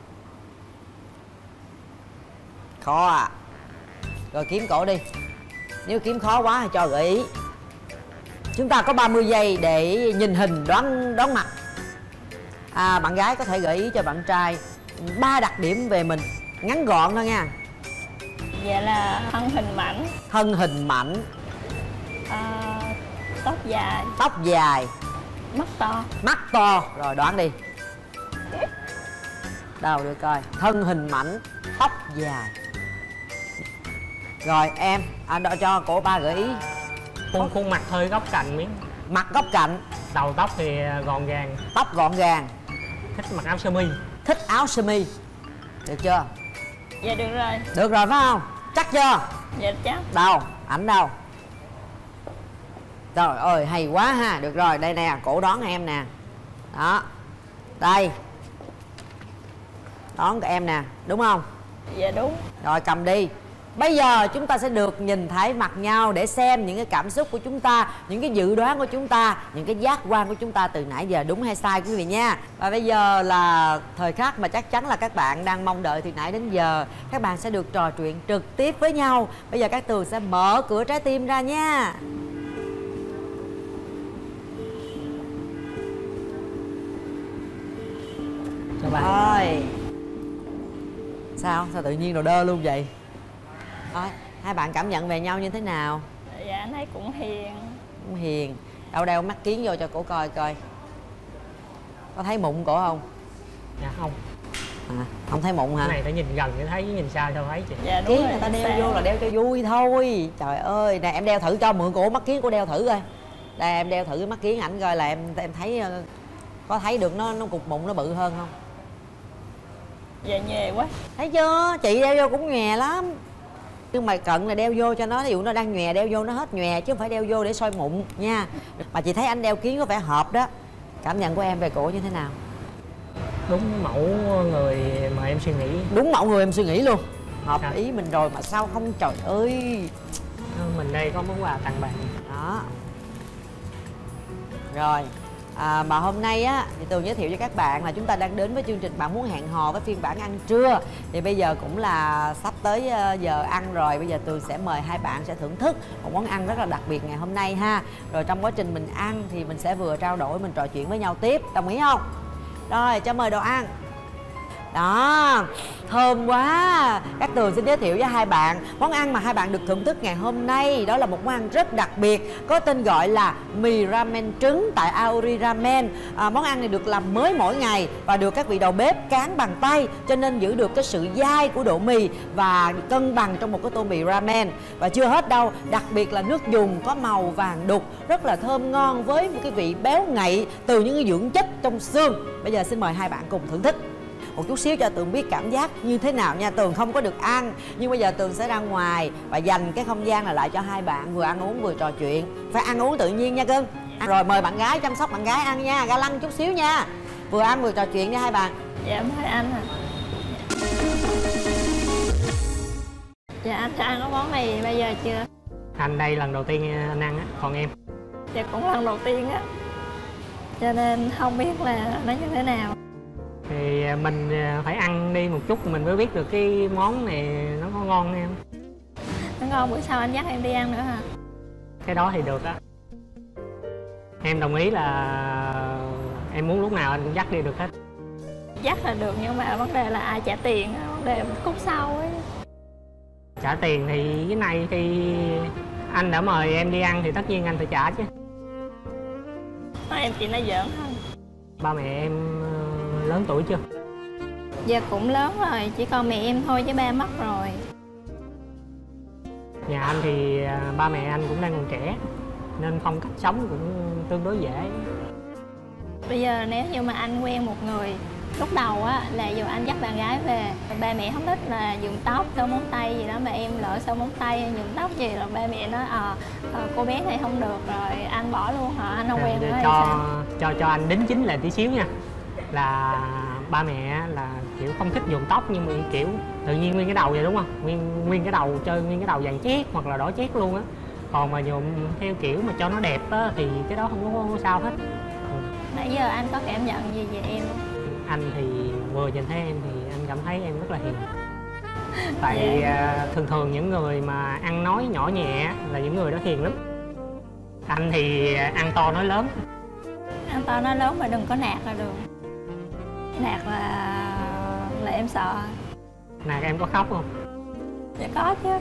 Khó à. Rồi kiếm cổ đi. Nếu kiếm khó quá thì cho gợi ý. Chúng ta có 30 giây để nhìn hình đoán mặt. Bạn gái có thể gợi ý cho bạn trai 3 đặc điểm về mình, ngắn gọn thôi nha. Dạ là thân hình mảnh. Thân hình mảnh. Tóc dài. Mắt to. Rồi đoán đi. Đâu được coi. Thân hình mảnh, tóc dài. Rồi em cho cổ 3 gợi ý. Khuôn mặt hơi góc cạnh miếng. Mặt góc cạnh. Đầu tóc thì gọn gàng. Tóc gọn gàng. Thích mặc áo sơ mi. Thích áo sơ mi. Được chưa? Dạ được rồi. Được rồi phải không? Chắc chưa? Dạ chắc. Đâu? Ảnh đâu? Trời ơi hay quá ha. Được rồi, đây nè, cổ đón em nè. Đó. Đây. Đón của em nè, đúng không? Dạ đúng. Rồi cầm đi. Bây giờ chúng ta sẽ được nhìn thấy mặt nhau để xem những cái cảm xúc của chúng ta, những cái dự đoán của chúng ta, những cái giác quan của chúng ta từ nãy giờ đúng hay sai quý vị nha. Và bây giờ là thời khắc mà chắc chắn là các bạn đang mong đợi từ nãy đến giờ. Các bạn sẽ được trò chuyện trực tiếp với nhau. Bây giờ các Tường sẽ mở cửa trái tim ra nha. Chào bạn. Rồi. Sao tự nhiên đồ đơ luôn vậy? Thôi, hai bạn cảm nhận về nhau như thế nào? Dạ anh thấy cũng hiền. Cũng hiền. Đâu đeo mắt kiến vô cho cổ coi coi. Có thấy mụn cổ không? Dạ không. Không thấy mụn hả? Cái này phải nhìn gần để thấy, nhìn xa sao thấy chị. Dạ đúng kiến rồi, người ta đeo vô là đeo cho vui thôi. Trời ơi, nè em đeo thử cho mượn cổ mắt kiến của đeo thử coi. Đây em đeo thử cái mắt kiến ảnh coi là em thấy có thấy được nó cục mụn nó bự hơn không? Dạ nhè quá. Thấy chưa? Chị đeo vô cũng nhòe lắm. Nhưng mà cận là đeo vô cho nó, ví dụ nó đang nhòe đeo vô nó hết nhòe, chứ không phải đeo vô để soi mụn nha. Mà chị thấy anh đeo kiến có vẻ hợp đó. Cảm nhận của em về cổ như thế nào? Đúng mẫu người mà em suy nghĩ. Đúng mẫu người em suy nghĩ luôn. Hợp ý mình rồi mà sao không, trời ơi. Mình đây có món quà tặng bạn. Đó. Rồi mà hôm nay á thì Tường giới thiệu cho các bạn là chúng ta đang đến với chương trình Bạn Muốn Hẹn Hò với phiên bản ăn trưa. Thì bây giờ cũng là sắp tới giờ ăn rồi. Bây giờ Tường sẽ mời hai bạn sẽ thưởng thức một món ăn rất là đặc biệt ngày hôm nay ha. Rồi trong quá trình mình ăn thì mình sẽ vừa trao đổi, mình trò chuyện với nhau tiếp. Đồng ý không? Rồi cho mời đồ ăn. Đó, thơm quá. Các Tường xin giới thiệu với hai bạn món ăn mà hai bạn được thưởng thức ngày hôm nay. Đó là một món ăn rất đặc biệt, có tên gọi là mì ramen trứng tại Aori Ramen. Món ăn này được làm mới mỗi ngày và được các vị đầu bếp cán bằng tay, cho nên giữ được cái sự dai của độ mì và cân bằng trong một cái tô mì ramen. Và chưa hết đâu, đặc biệt là nước dùng có màu vàng đục, rất là thơm ngon với một cái vị béo ngậy từ những cái dưỡng chất trong xương. Bây giờ xin mời hai bạn cùng thưởng thức một chút xíu cho Tường biết cảm giác như thế nào nha. Tường không có được ăn, nhưng bây giờ Tường sẽ ra ngoài và dành cái không gian là lại cho hai bạn vừa ăn uống vừa trò chuyện. Phải ăn uống tự nhiên nha cưng. Rồi mời bạn gái chăm sóc bạn gái ăn nha, ga lăng chút xíu nha. Vừa ăn vừa trò chuyện nha hai bạn. Dạ mời anh à. Dạ anh đã ăn có món này bây giờ chưa? Anh đây lần đầu tiên anh ăn á, còn em? Dạ cũng lần đầu tiên á, cho nên không biết là nó như thế nào. Thì mình phải ăn đi một chút mình mới biết được cái món này nó có ngon không em. Nó ngon, bữa sau anh dắt em đi ăn nữa hả? Cái đó thì được á. Em đồng ý là em muốn lúc nào anh cũng dắt đi được hết. Dắt là được nhưng mà vấn đề là ai trả tiền, vấn đề khúc sau ấy. Trả tiền thì cái này thì anh đã mời em đi ăn thì tất nhiên anh phải trả chứ. Nói em chỉ nói giỡn thôi. Ba mẹ em lớn tuổi chưa? Giờ cũng lớn rồi, chỉ còn mẹ em thôi chứ ba mất rồi. Nhà anh thì ba mẹ anh cũng đang còn trẻ nên phong cách sống cũng tương đối dễ. Bây giờ nếu như mà anh quen một người, lúc đầu á là dù anh dắt bạn gái về, ba mẹ không thích là nhuộm tóc, sơn móng tay gì đó, mà em lỡ sơn móng tay, nhuộm tóc gì rồi ba mẹ nói cô bé này không được rồi anh bỏ luôn hả, anh không quen nữa hay sao? Cho anh đính chính lại tí xíu nha. Là ba mẹ là kiểu không thích nhuộm tóc nhưng mà kiểu tự nhiên nguyên cái đầu vậy đúng không? Nguyên cái đầu chơi nguyên cái đầu vàng chét hoặc là đỏ chét luôn á. Còn mà nhuộm theo kiểu mà cho nó đẹp á thì cái đó không có sao hết. Nãy giờ anh có cảm nhận gì về em? Anh thì vừa nhìn thấy em thì anh cảm thấy em rất là hiền. Tại thường những người mà ăn nói nhỏ nhẹ là những người đó hiền lắm. Anh thì ăn to nói lớn. Ăn to nói lớn mà đừng có nạt là được. Nạt là em sợ. Nạt em có khóc không? Dạ có chứ.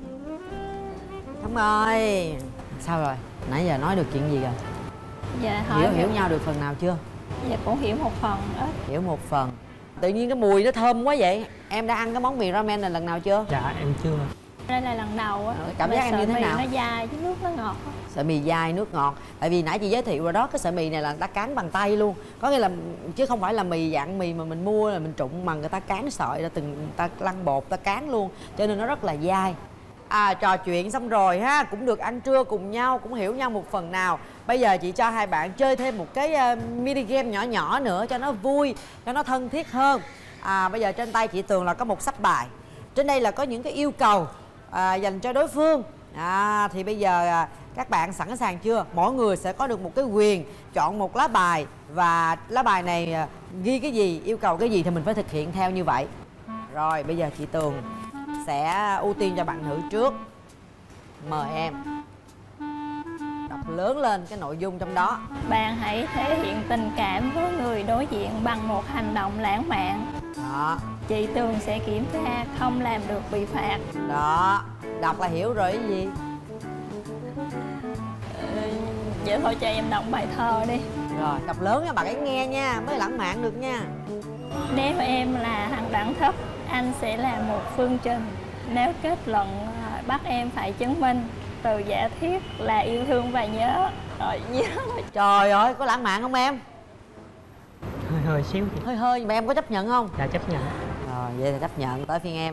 Thắm ơi, sao rồi? Nãy giờ nói được chuyện gì rồi? Dạ Hiểu nhau được phần nào chưa? Dạ cũng hiểu một phần ít. Hiểu một phần. Tự nhiên cái mùi nó thơm quá vậy. Em đã ăn cái món mì ramen này lần nào chưa? Dạ em chưa. Đây là lần đầu á. Cảm giác em như thế nào? Nó dai chứ nước nó ngọt. Sợi mì dai nước ngọt. Tại vì nãy chị giới thiệu rồi đó, cái sợi mì này là người ta cán bằng tay luôn. Có nghĩa là chứ không phải là mì dạng mì mà mình mua là mình trụng, mà người ta cán sợi ra từng, người ta lăn bột ta cán luôn, cho nên nó rất là dai. Trò chuyện xong rồi ha, cũng được ăn trưa cùng nhau, cũng hiểu nhau một phần nào. Bây giờ chị cho hai bạn chơi thêm một cái mini game nhỏ nhỏ nữa cho nó vui, cho nó thân thiết hơn. Bây giờ trên tay chị Tường là có một sắp bài. Trên đây là có những cái yêu cầu dành cho đối phương. Thì bây giờ các bạn sẵn sàng chưa? Mỗi người sẽ có được một cái quyền chọn một lá bài, và lá bài này ghi cái gì, yêu cầu cái gì thì mình phải thực hiện theo như vậy. Rồi bây giờ chị Tường sẽ ưu tiên cho bạn nữ trước. Mời em đọc lớn lên cái nội dung trong đó. Bạn hãy thể hiện tình cảm với người đối diện bằng một hành động lãng mạn. Đó. Chị Tường sẽ kiểm tra, không làm được bị phạt. Đó. Đọc là hiểu rồi cái gì. Vậy thôi cho em đọc bài thơ đi. Rồi đọc lớn cho bạn ấy nghe nha, mới lãng mạn được nha. Nếu em là thằng đẳng thức, anh sẽ là một phương trình. Nếu kết luận bắt em phải chứng minh, từ giả thiết là yêu thương và nhớ. Rồi nhớ. Trời ơi, có lãng mạn không em? Hơi xíu. Hơi, mà em có chấp nhận không? Dạ chấp nhận. Rồi vậy thì chấp nhận, tới phiên em.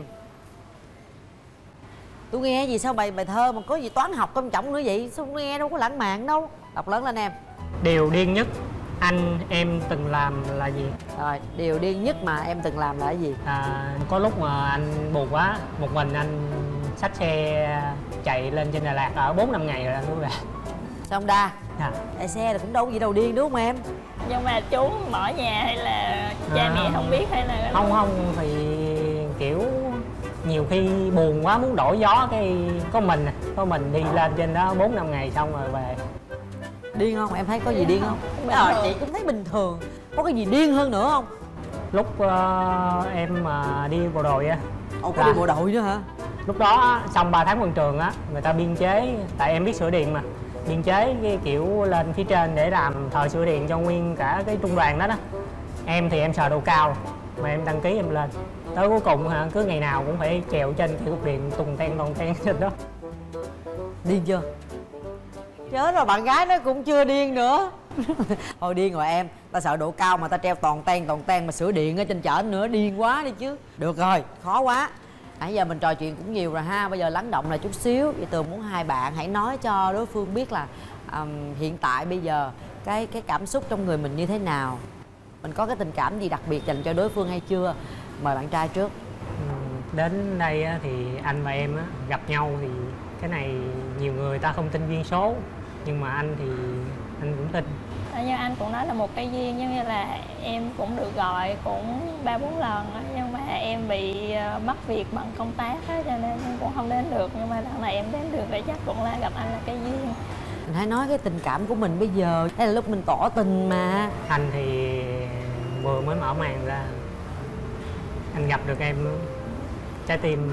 Tôi nghe gì sao bài thơ mà có gì toán học quan trọng nữa vậy? Sao tôi nghe đâu có lãng mạn đâu. Đọc lớn lên em. Điều điên nhất anh em từng làm là gì? Rồi, điều điên nhất mà em từng làm là cái gì? Có lúc mà anh buồn quá, một mình anh xách xe chạy lên trên Đà Lạt ở 4-5 ngày rồi anh mới về. Sao không đa? Dạ. Chạy xe là cũng đâu có gì đâu điên đúng không em? Nhưng mà chú bỏ nhà hay là cha mẹ không biết hay là... Không thì kiểu nhiều khi buồn quá muốn đổi gió cái có mình đi lên trên đó 4-5 ngày xong rồi về. Điên không? Em thấy có gì điên không? Chị cũng thấy bình thường. Có cái gì điên hơn nữa không? Lúc em mà đi bộ đội á. Có đi bộ đội nữa hả? Lúc đó xong 3 tháng quân trường á, người ta biên chế, tại em biết sửa điện mà, biên chế cái kiểu lên phía trên để làm thợ sửa điện cho nguyên cả cái trung đoàn đó đó. Em thì em sờ độ cao mà em đăng ký em lên, tới cuối cùng hả, cứ ngày nào cũng phải trèo trên cái cục điện tùng ten trên đó. Điên chưa? Chết rồi, bạn gái nó cũng chưa điên nữa. Thôi điên rồi em, ta sợ độ cao mà ta treo toàn ten mà sửa điện ở trên chợ nữa, điên quá đi chứ. Được rồi, khó quá. Nãy giờ mình trò chuyện cũng nhiều rồi ha, bây giờ lắng động lại chút xíu. Vậy Tường muốn hai bạn hãy nói cho đối phương biết là hiện tại bây giờ cái cảm xúc trong người mình như thế nào, mình có cái tình cảm gì đặc biệt dành cho đối phương hay chưa? Mời bạn trai trước. Đến đây á, thì anh và em á, gặp nhau thì cái này nhiều người ta không tin duyên số, nhưng mà anh thì anh cũng tin. Như anh cũng nói là một cái duyên, giống như là em cũng được gọi cũng 3-4 lần nhưng mà em bị mất việc bận công tác á, cho nên em cũng không đến được. Nhưng mà lần này em đến được thì chắc cũng là gặp anh là cái duyên. Mình hãy nói cái tình cảm của mình bây giờ, đây là lúc mình tỏ tình mà. Anh thì vừa mới mở màn ra, anh gặp được em, trái tim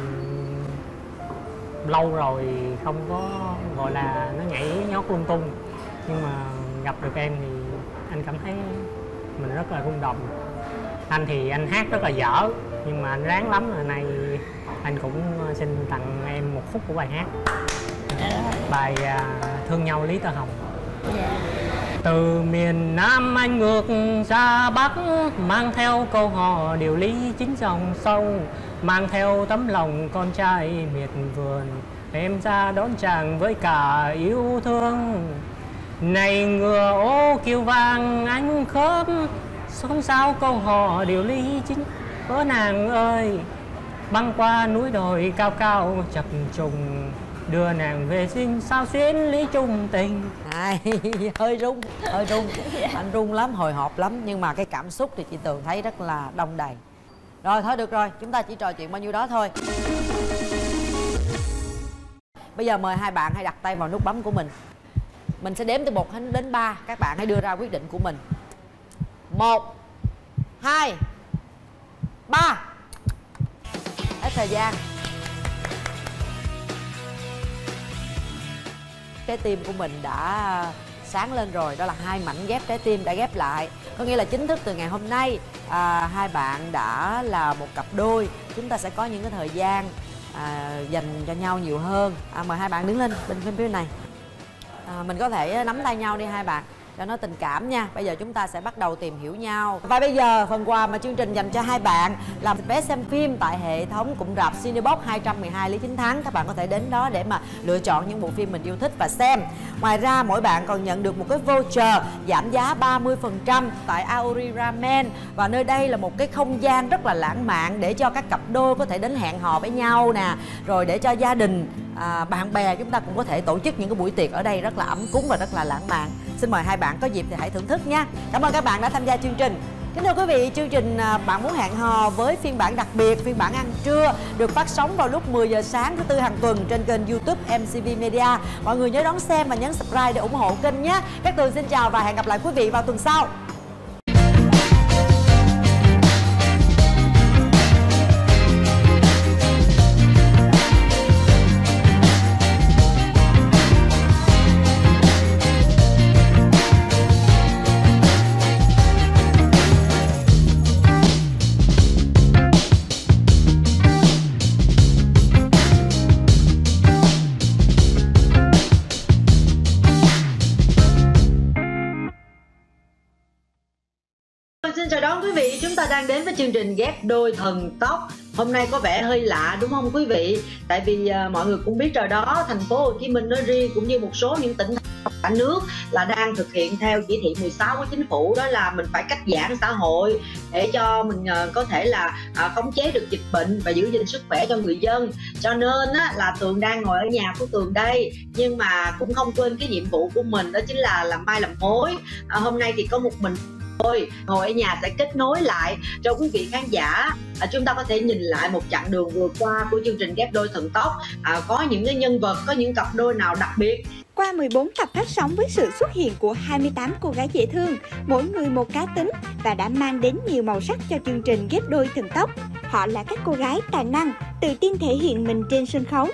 lâu rồi không có gọi là nó nhảy nhót lung tung, nhưng mà gặp được em thì anh cảm thấy mình rất là rung động. Anh thì anh hát rất là dở nhưng mà anh ráng lắm. Hôm nay anh cũng xin tặng em một phút của bài hát. Bài Thương Nhau Lý Tơ Hồng. Từ miền Nam anh ngược ra Bắc, mang theo câu hò điều lý chính dòng sâu, mang theo tấm lòng con trai miệt vườn, em ra đón chàng với cả yêu thương. Này ngựa ô kiều vàng anh khớp, xôn xao câu hò điều lý chính với nàng ơi, băng qua núi đồi cao cao chập trùng, đưa nàng về xin sao xuyến lý chung tình. Hơi rung. Anh rung lắm, hồi hộp lắm, nhưng mà cái cảm xúc thì chị Tường thấy rất là đong đầy. Rồi thôi được rồi, chúng ta chỉ trò chuyện bao nhiêu đó thôi. Bây giờ mời hai bạn hãy đặt tay vào nút bấm của mình. Mình sẽ đếm từ 1 đến 3, các bạn hãy đưa ra quyết định của mình. 1, 2, 3. Hết thời gian. Trái tim của mình đã sáng lên rồi, đó là 2 mảnh ghép trái tim đã ghép lại. Có nghĩa là chính thức từ ngày hôm nay hai bạn đã là một cặp đôi. Chúng ta sẽ có những cái thời gian dành cho nhau nhiều hơn. Mời hai bạn đứng lên bên phía này. Mình có thể nắm tay nhau đi hai bạn cho nó tình cảm nha. Bây giờ chúng ta sẽ bắt đầu tìm hiểu nhau. Và bây giờ phần quà mà chương trình dành cho hai bạn là vé xem phim tại hệ thống cụm rạp Cinebox 212 Lý Chính Thắng. Các bạn có thể đến đó để mà lựa chọn những bộ phim mình yêu thích và xem. Ngoài ra mỗi bạn còn nhận được một cái voucher giảm giá 30% tại Aori Ramen. Và nơi đây là một cái không gian rất là lãng mạn để cho các cặp đôi có thể đến hẹn hò với nhau nè. Rồi để cho gia đình, bạn bè chúng ta cũng có thể tổ chức những cái buổi tiệc ở đây rất là ấm cúng và rất là lãng mạn. Xin mời hai bạn có dịp thì hãy thưởng thức nha. Cảm ơn các bạn đã tham gia chương trình. Kính thưa quý vị, chương trình Bạn Muốn Hẹn Hò với phiên bản đặc biệt, phiên bản ăn trưa được phát sóng vào lúc 10 giờ sáng thứ Tư hàng tuần trên kênh YouTube MCV Media. Mọi người nhớ đón xem và nhấn subscribe để ủng hộ kênh nhé. Các Tường xin chào và hẹn gặp lại quý vị vào tuần sau. Xin chào đón quý vị, chúng ta đang đến với chương trình Ghép Đôi Thần Tốc. Hôm nay có vẻ hơi lạ đúng không quý vị? Tại vì mọi người cũng biết rồi đó, thành phố Hồ Chí Minh nói riêng cũng như một số những tỉnh thành cả nước là đang thực hiện theo chỉ thị 16 của chính phủ, đó là mình phải cách giãn xã hội để cho mình có thể là khống chế được dịch bệnh và giữ gìn sức khỏe cho người dân. Cho nên là Tường đang ngồi ở nhà của Tường đây, nhưng mà cũng không quên cái nhiệm vụ của mình, đó chính là làm mai làm mối. Hôm nay thì có một mình thôi, ngồi ở nhà sẽ kết nối lại cho quý vị khán giả. Chúng ta có thể nhìn lại một chặng đường vừa qua của chương trình Ghép Đôi Thần Tốc. Có những cái nhân vật, có những cặp đôi nào đặc biệt. Qua 14 tập phát sóng với sự xuất hiện của 28 cô gái dễ thương, mỗi người một cá tính và đã mang đến nhiều màu sắc cho chương trình Ghép Đôi Thần Tốc. Họ là các cô gái tài năng, tự tin thể hiện mình trên sân khấu.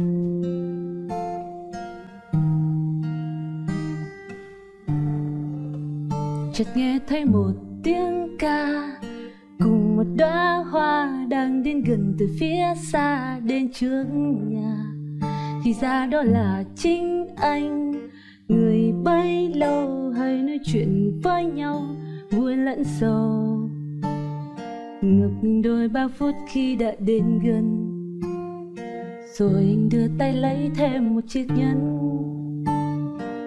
Chợt nghe thấy một tiếng ca cùng một đóa hoa đang đến gần từ phía xa đến trước nhà. Thì ra đó là chính anh, người bấy lâu hay nói chuyện với nhau vui lẫn sầu. Ngập ngừng đôi 3 phút khi đã đến gần, rồi anh đưa tay lấy thêm một chiếc nhẫn. Rồi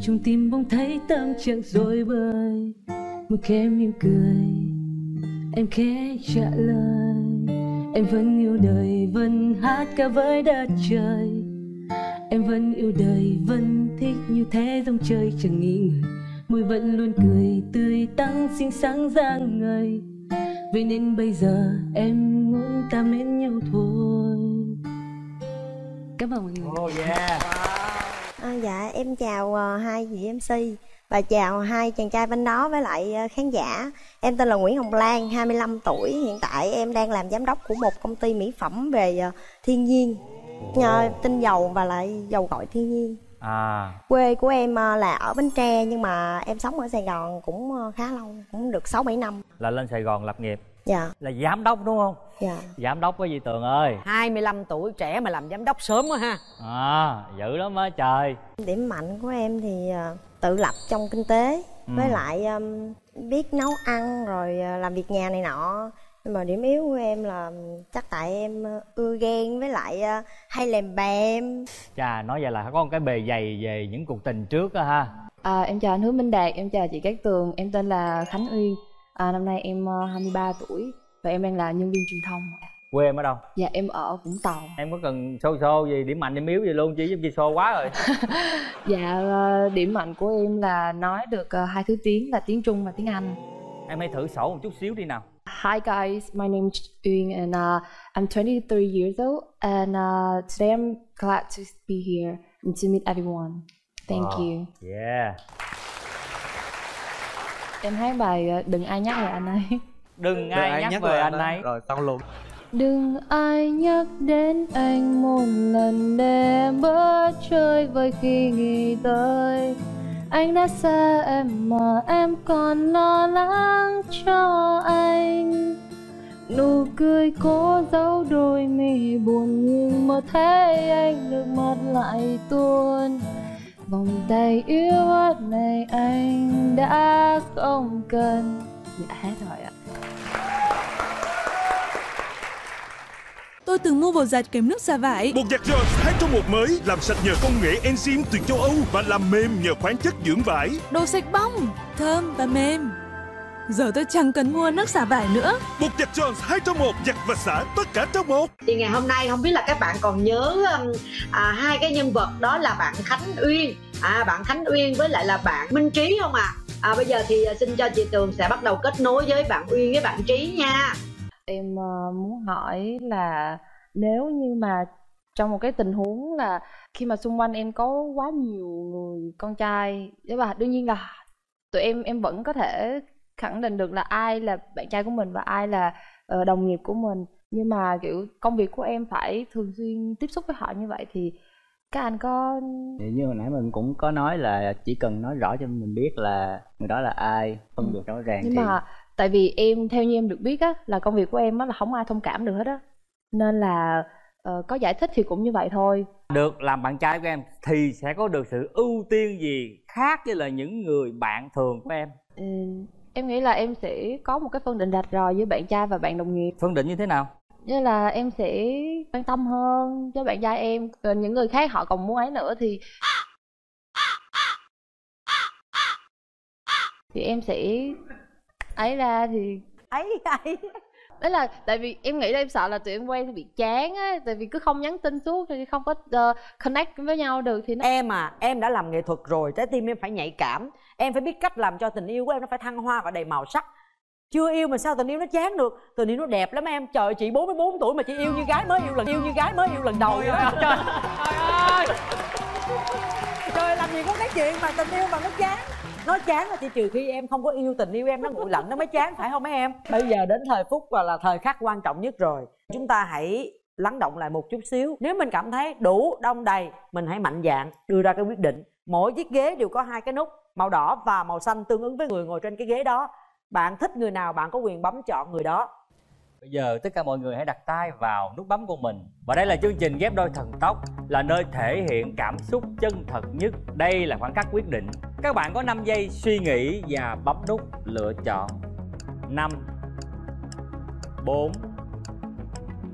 trong tim bỗng thấy tâm trạng rối bời. Một khẽ mỉm cười, em khẽ trả lời. Em vẫn yêu đời, vẫn hát ca với đất trời. Em vẫn yêu đời, vẫn thích như thế dòng trời chẳng nghĩ ngợi. Môi vẫn luôn cười, tươi tắn xinh xắn rạng ngời. Vậy nên bây giờ em muốn ta mến nhau thôi. Cảm ơn mọi người. Oh yeah. Dạ em chào hai vị MC và chào hai chàng trai bên đó với lại khán giả. Em tên là Nguyễn Hồng Lan, 25 tuổi. Hiện tại em đang làm giám đốc của một công ty mỹ phẩm về thiên nhiên, tinh dầu và lại dầu gội thiên nhiên. Quê của em là ở Bến Tre nhưng mà em sống ở Sài Gòn cũng khá lâu, cũng được 6-7 năm. Là lên Sài Gòn lập nghiệp. Dạ. Là giám đốc đúng không? Dạ. Giám đốc với Duy Tường ơi. 25 tuổi trẻ mà làm giám đốc sớm quá ha. Dữ lắm á trời. Điểm mạnh của em thì tự lập trong kinh tế, với lại biết nấu ăn rồi làm việc nhà này nọ. Nhưng mà điểm yếu của em là chắc tại em ưa ghen với lại hay lèm bèm. Chà, nói vậy là có một cái bề dày về những cuộc tình trước á ha. Em chào anh Hứa Minh Đạt, em chào chị Cát Tường. Em tên là Khánh Uyên. Năm nay em 23 tuổi và em đang là nhân viên truyền thông. Quê em ở đâu? Dạ em ở Vũng Tàu. Em có cần xô gì điểm mạnh điểm yếu gì luôn chứ giúp chị xô quá rồi. Dạ điểm mạnh của em là nói được hai thứ tiếng là tiếng Trung và tiếng Anh. Em hãy thử sổ một chút xíu đi nào. Hi guys, my name is Uyên and I'm 23 years old and today I'm glad to be here and to meet everyone. Thank you. Yeah. Em hát bài Đừng ai nhắc về anh ấy. Đừng ai nhắc về anh ấy. Rồi xong luôn. Đừng ai nhắc đến anh một lần để em bớt chơi vơi khi nghĩ tới. Anh đã xa em mà em còn lo lắng cho anh. Nụ cười cố giấu đôi mi buồn nhưng mà thấy anh nước mắt lại tuôn. Vòng tay yếu ớt này anh đã không cần. Dạ hết rồi ạ. Tôi từng mua bột giặt kèm nước xả vải. Bột giặt Jones 2 trong 1 mới, làm sạch nhờ công nghệ enzyme từ châu Âu và làm mềm nhờ khoáng chất dưỡng vải. Đồ sạch bong, thơm và mềm. Giờ tôi chẳng cần mua nước xả vải nữa. Bột giặt Jones 2 trong 1, giặt và xả tất cả trong một. Thì ngày hôm nay không biết là các bạn còn nhớ hai cái nhân vật đó là bạn Khánh Uyên, bạn Khánh Uyên với lại là bạn Minh Trí không ạ? Bây giờ thì xin cho chị Tường sẽ bắt đầu kết nối với bạn Uyên với bạn Trí nha. Em muốn hỏi là nếu như mà trong một cái tình huống là khi mà xung quanh em có quá nhiều người con trai, và đương nhiên là tụi em vẫn có thể khẳng định được là ai là bạn trai của mình và ai là đồng nghiệp của mình, nhưng mà kiểu công việc của em phải thường xuyên tiếp xúc với họ như vậy thì các anh có... Thì như hồi nãy mình cũng có nói là chỉ cần nói rõ cho mình biết là người đó là ai, phân biệt rõ ràng. Nhưng thì... mà tại vì em theo như em được biết á là công việc của em á là không ai thông cảm được hết á, nên là có giải thích thì cũng như vậy thôi. Được làm bạn trai của em thì sẽ có được sự ưu tiên gì khác với là những người bạn thường của em? Em nghĩ là em sẽ có một cái phân định rạch ròi với bạn trai và bạn đồng nghiệp. Phân định như thế nào? Như là em sẽ quan tâm hơn với bạn trai em. Rồi những người khác họ còn muốn ấy nữa thì em sẽ ấy ra thì ấy. Đấy là tại vì em nghĩ là em sợ là tụi em quen thì bị chán á, tại vì cứ không nhắn tin suốt thì không có connect với nhau được thì nó... Em đã làm nghệ thuật rồi, trái tim em phải nhạy cảm, em phải biết cách làm cho tình yêu của em nó phải thăng hoa và đầy màu sắc. Chưa yêu mà sao tình yêu nó chán được? Tình yêu nó đẹp lắm em. Trời, chị 44 tuổi mà chị yêu như gái mới yêu lần đầu vậy đó. Trời ơi, trời, làm gì có cái chuyện mà tình yêu mà nó chán. Nó chán là chỉ trừ khi em không có yêu tình yêu em, nó nguội lạnh nó mới chán, phải không mấy em? Bây giờ đến thời phút và là thời khắc quan trọng nhất rồi. Chúng ta hãy lắng động lại một chút xíu. Nếu mình cảm thấy đủ đông đầy, mình hãy mạnh dạn đưa ra cái quyết định. Mỗi chiếc ghế đều có hai cái nút màu đỏ và màu xanh tương ứng với người ngồi trên cái ghế đó. Bạn thích người nào bạn có quyền bấm chọn người đó. Bây giờ tất cả mọi người hãy đặt tay vào nút bấm của mình. Và đây là chương trình Ghép Đôi Thần Tốc, là nơi thể hiện cảm xúc chân thật nhất. Đây là khoảnh khắc quyết định. Các bạn có 5 giây suy nghĩ và bấm nút lựa chọn. 5 4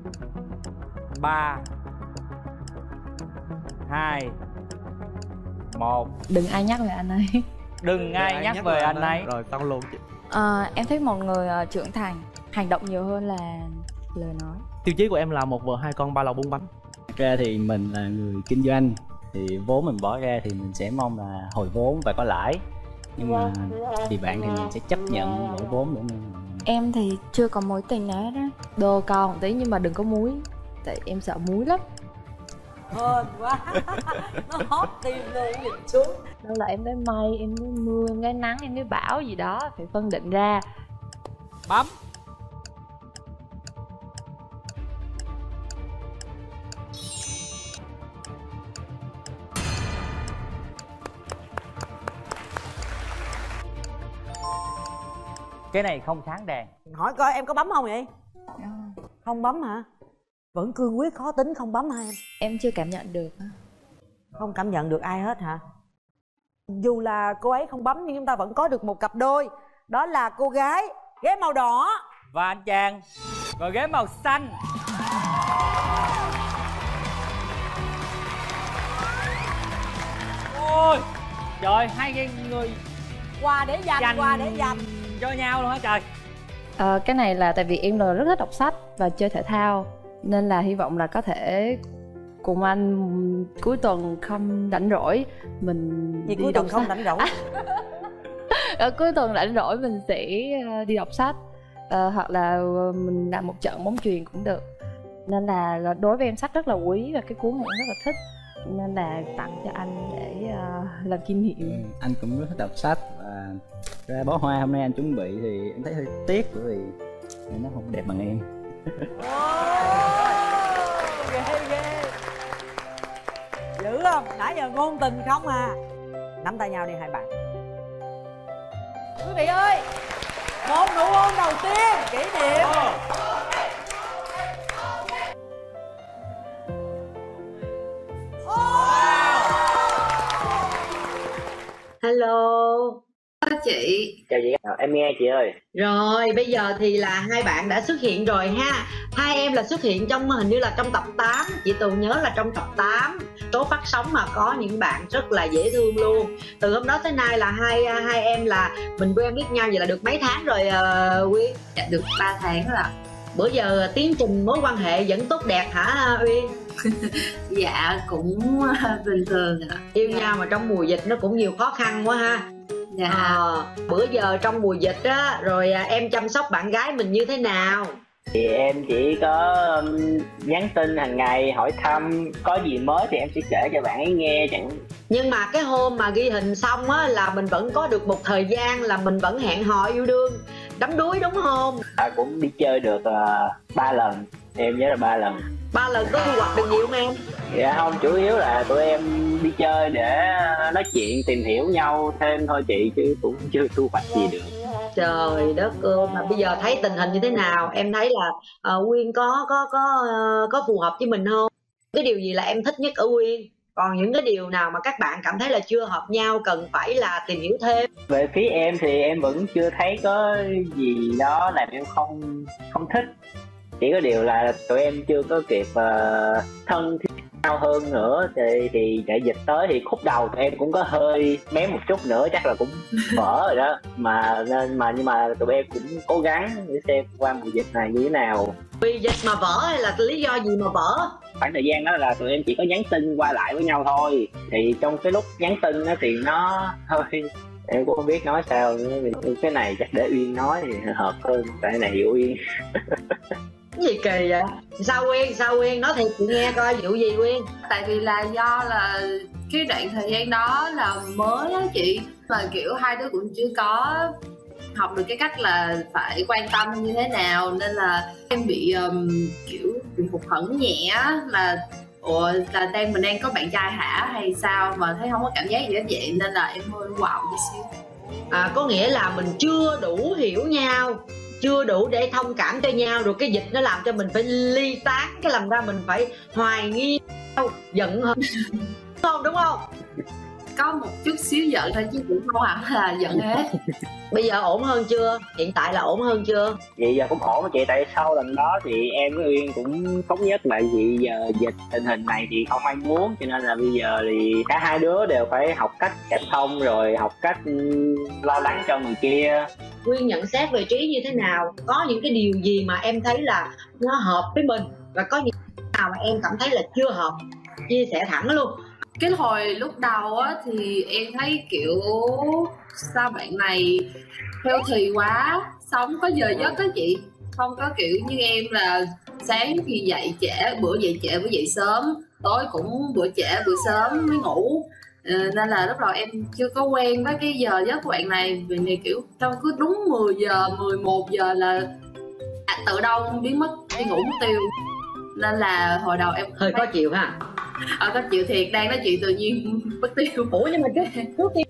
3 2 1. Đừng ai nhắc về anh ấy. Đừng ai nhắc về anh ấy. Rồi xong luôn chị. Em thích một người trưởng thành, hành động nhiều hơn là lời nói. Tiêu chí của em là một vợ hai con ba lầu buôn bánh. Thật ra thì mình là người kinh doanh, thì vốn mình bỏ ra thì mình sẽ mong là hồi vốn và có lãi. Nhưng mà thì bạn thì mình sẽ chấp nhận lỗ vốn để mình... Em thì chưa có mối tình nào hết á. Đồ còn một tí nhưng mà đừng có muối, tại em sợ muối lắm. Hên quá. Nó hót tim luôn, nhìn xuống. Đâu là em thấy mây, em thấy mưa, em thấy nắng, em thấy bão gì đó, phải phân định ra. Bấm. Cái này không sáng đèn. Hỏi coi em có bấm không vậy? Không bấm hả? Vẫn cương quyết khó tính không bấm hả em? Em chưa cảm nhận được. Không cảm nhận được ai hết hả? Dù là cô ấy không bấm nhưng chúng ta vẫn có được một cặp đôi. Đó là cô gái ghế màu đỏ và anh chàng ngồi ghế màu xanh. Ôi trời, hai cái người quà để dành, quà để dành cho nhau luôn hả trời. Cái này là tại vì em rất thích đọc sách và chơi thể thao, nên là hy vọng là có thể cùng anh cuối tuần không rảnh rỗi mình gì đi cuối tuần không rảnh rỗi. Cuối tuần rảnh rỗi mình sẽ đi đọc sách, hoặc là mình làm một trận bóng chuyền cũng được. Nên là đối với em sách rất là quý và cái cuốn này em rất là thích, nên là tặng cho anh để làm kỷ niệm. Anh cũng rất thích đọc sách và ra bó hoa hôm nay anh chuẩn bị thì em thấy hơi tiếc bởi vì nó không đẹp bằng em. Ghê ghê. Dữ không? Nãy giờ ngôn tình không à. Nắm tay nhau đi hai bạn. Quý vị ơi, một nụ hôn đầu tiên kỷ niệm. Hello. Chị. Chào chị. Em nghe chị ơi. Rồi bây giờ thì là hai bạn đã xuất hiện rồi ha. Hai em là xuất hiện trong hình như là trong tập 8. Chị Tường nhớ là trong tập 8 số phát sóng mà có những bạn rất là dễ thương luôn. Từ hôm đó tới nay là hai em là mình quen biết nhau vậy là được mấy tháng rồi Uyên? Dạ được 3 tháng rồi ạ. Bữa giờ tiến trình mối quan hệ vẫn tốt đẹp hả Uyên? Dạ cũng bình thường ạ. Yêu nhau mà trong mùa dịch nó cũng nhiều khó khăn quá ha. Dạ. Bữa giờ trong mùa dịch á, rồi em chăm sóc bạn gái mình như thế nào? Thì em chỉ có nhắn tin hàng ngày hỏi thăm, có gì mới thì em sẽ kể cho bạn ấy nghe chẳng. Nhưng mà cái hôm mà ghi hình xong á là mình vẫn có được một thời gian là mình vẫn hẹn hò yêu đương đắm đuối đúng không? Cũng đi chơi được 3 lần, em nhớ là 3 lần. 3 lần có thu hoạch được nhiều không em? Dạ không, chủ yếu là tụi em đi chơi để nói chuyện tìm hiểu nhau thêm thôi chị, chứ cũng chưa thu hoạch gì được. Trời đất ơi, mà bây giờ thấy tình hình như thế nào? Em thấy là Uyên có phù hợp với mình không? Cái điều gì là em thích nhất ở Uyên? Còn những cái điều nào mà các bạn cảm thấy là chưa hợp nhau cần phải là tìm hiểu thêm? Về phía em thì em vẫn chưa thấy có gì đó làm em không thích. Chỉ có điều là tụi em chưa có kịp thân thiết nhau hơn nữa, thì đại dịch tới thì khúc đầu tụi em cũng có hơi mém một chút nữa, chắc là cũng vỡ rồi đó nhưng mà tụi em cũng cố gắng để xem qua mùa dịch này như thế nào. Vì dịch mà vỡ hay là lý do gì mà vỡ? Khoảng thời gian đó là tụi em chỉ có nhắn tin qua lại với nhau thôi, thì trong cái lúc nhắn tin đó thì nó hơi, em cũng không biết nói sao nữa. Cái này chắc để Uyên nói thì hợp hơn, tại cái này hiểu Uyên. Cái gì kỳ vậy? Sao Uyên nói thiệt chị nghe coi, vụ gì Uyên? Tại vì là do là cái đoạn thời gian đó là mới á chị, mà kiểu hai đứa cũng chưa có học được cái cách là phải quan tâm như thế nào, nên là em bị kiểu bị hụt hẫng nhẹ á, là ủa là mình đang có bạn trai hả hay sao mà thấy không có cảm giác gì hết vậy, nên là em hơi quạo chút xíu. Có nghĩa là mình chưa đủ hiểu nhau, chưa đủ để thông cảm cho nhau, rồi cái dịch nó làm cho mình phải ly tán, cái làm ra mình phải hoài nghi nhau, giận hờn không, đúng không? có một chút xíu giận thôi chứ cũng không hẳn là giận hết. Bây giờ ổn hơn chưa? Hiện tại là ổn hơn chưa? Vậy giờ cũng ổn chị, tại sau lần đó thì em với Uyên cũng thống nhất là vì giờ dịch tình hình này thì không ai muốn, cho nên là bây giờ thì cả hai đứa đều phải học cách cảm thông, rồi học cách lo lắng cho người kia. Uyên nhận xét về Trí như thế nào? Có những cái điều gì mà em thấy là nó hợp với mình, và có những nào mà em cảm thấy là chưa hợp? Chia sẻ thẳng luôn. Cái hồi lúc đầu á thì em thấy kiểu sao bạn này theo thì quá, sống có giờ giấc á chị, không có kiểu như em là sáng thì dậy trễ, bữa dậy trễ bữa dậy sớm, tối cũng bữa trễ bữa sớm mới ngủ. Nên là lúc đầu em chưa có quen với cái giờ giấc của bạn này. Vì này kiểu trong cứ đúng 10 giờ 11 giờ là tự đâu biến mất, đi ngủ mất tiêu. Nên là hồi đầu em hơi khó chịu ha. Có chịu thiệt, đang nói chuyện tự nhiên mất tiêu. Ủa nhưng mà trước khi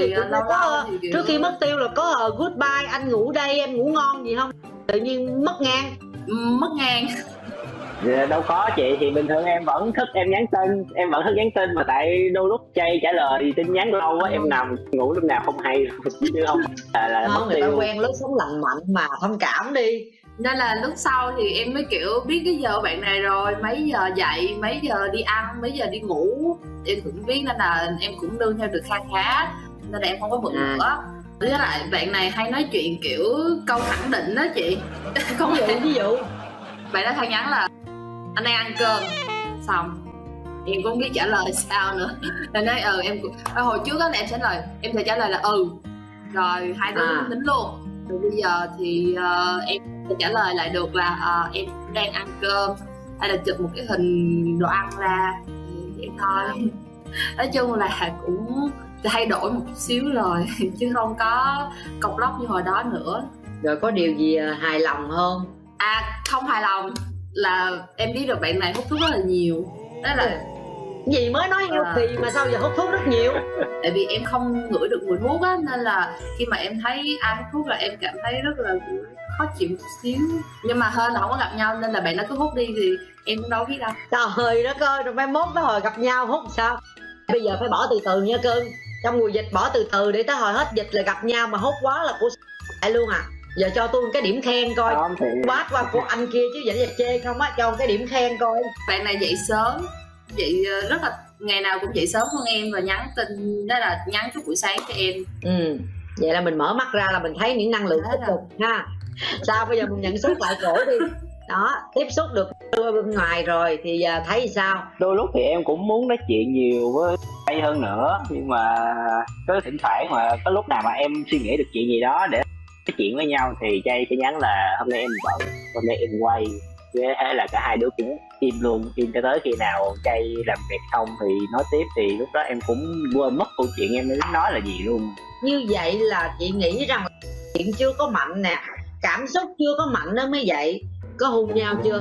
trước khi mất tiêu là có goodbye anh ngủ đây em ngủ ngon gì không? Tự nhiên mất ngang. Mất ngang. Dạ, đâu có chị, thì bình thường em vẫn thức em nhắn tin, mà tại đôi lúc chay trả lời tin nhắn lâu quá em nằm ngủ lúc nào không hay chứ không là không, người ta quen lối sống lành mạnh mà, thông cảm đi. Nên là lúc sau thì em mới kiểu biết cái giờ của bạn này rồi, mấy giờ dậy, mấy giờ đi ăn, mấy giờ đi ngủ em cũng biết, nên là em cũng nương theo được khá, nên là em không có bận nữa. Với lại bạn này hay nói chuyện kiểu câu khẳng định đó chị. Không ví dụ bạn đó hay nhắn là anh đang ăn cơm, xong em cũng không biết trả lời sao nữa. Nên nói em hồi trước đó là em sẽ trả lời là rồi hai đứa tính luôn. Rồi bây giờ thì em sẽ trả lời lại được là em đang ăn cơm, hay là chụp một cái hình đồ ăn ra vậy thôi. Nói chung là cũng thay đổi một chút xíu rồi chứ không có cọc lóc như hồi đó nữa. Rồi có điều gì hài lòng không? Không hài lòng là em biết được bạn này hút thuốc rất là nhiều. Đó là gì mới nói healthy mà sao giờ hút thuốc rất nhiều? Tại vì em không ngửi được mùi thuốc á, nên là khi mà em thấy ai hút thuốc là em cảm thấy rất là khó chịu một xíu. Nhưng mà hên là không có gặp nhau nên là bạn nó cứ hút đi thì em cũng đâu biết đâu. Trời đất ơi, rồi mai mốt tới hồi gặp nhau hút sao? Bây giờ phải bỏ từ từ nha cưng. Trong mùa dịch bỏ từ từ để tới hồi hết dịch là gặp nhau, mà hút quá là của lại luôn à. Giờ cho tôi cái điểm khen coi. Bát qua của anh kia chứ vẫn là chê không á, cho cái điểm khen coi. Bạn này dậy sớm, dậy rất là ngày nào cũng dậy sớm hơn em và nhắn tin, đó là nhắn chút buổi sáng cho em. Vậy là mình mở mắt ra là mình thấy những năng lượng tích cực ha. Sao bây giờ mình nhận xét lại cổ đi. Đó, tiếp xúc được bên ngoài rồi thì thấy sao? Đôi lúc thì em cũng muốn nói chuyện nhiều với hay hơn nữa, nhưng mà có thỉnh thoảng mà có lúc nào mà em suy nghĩ được chuyện gì đó để nói chuyện với nhau thì Chay sẽ nhắn là hôm nay em bận, hôm nay em quay. Thế là cả hai đứa cũng im luôn, im cho tới khi nào Chay làm việc xong thì nói tiếp, thì lúc đó em cũng quên mất câu chuyện em nói là gì luôn. Như vậy là chị nghĩ rằng chuyện chưa có mạnh nè, cảm xúc chưa có mạnh đó mới vậy. Có hôn nhau chưa?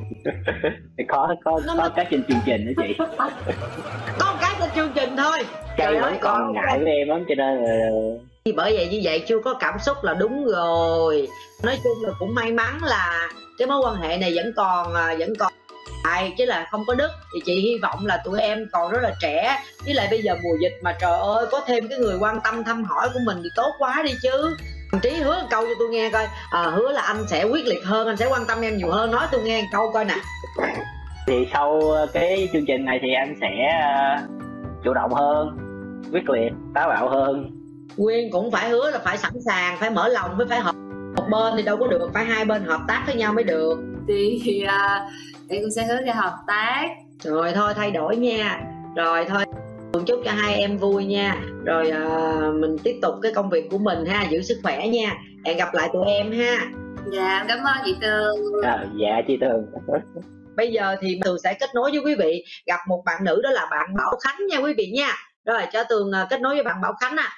có cái trên chương trình đó chị. Có cái trên chương trình thôi. Chay vẫn còn ngại với em lắm cho nên là bởi vậy như vậy chưa có cảm xúc là đúng rồi. Nói chung là cũng may mắn là cái mối quan hệ này vẫn còn lại chứ là không có đứt. Thì chị hy vọng là tụi em còn rất là trẻ, với lại bây giờ mùa dịch mà trời ơi có thêm cái người quan tâm thăm hỏi của mình thì tốt quá đi chứ. Trí hứa một câu cho tôi nghe coi. Hứa là anh sẽ quyết liệt hơn, anh sẽ quan tâm em nhiều hơn, nói tôi nghe một câu coi nè. Thì sau cái chương trình này thì anh sẽ chủ động hơn, quyết liệt, táo bạo hơn. Quyên cũng phải hứa là phải sẵn sàng, phải mở lòng, phải hợp một bên thì đâu có được, phải hai bên hợp tác với nhau mới được. Thì em cũng sẽ hứa cho hợp tác. Rồi thôi thay đổi nha. Rồi thôi chúc cho hai em vui nha. Rồi mình tiếp tục cái công việc của mình ha, giữ sức khỏe nha. Hẹn gặp lại tụi em ha. Dạ cảm ơn chị Tường. Dạ chị Tường. Bây giờ thì Tường sẽ kết nối với quý vị gặp một bạn nữ, đó là bạn Bảo Khánh nha quý vị nha. Rồi cho Tường kết nối với bạn Bảo Khánh à.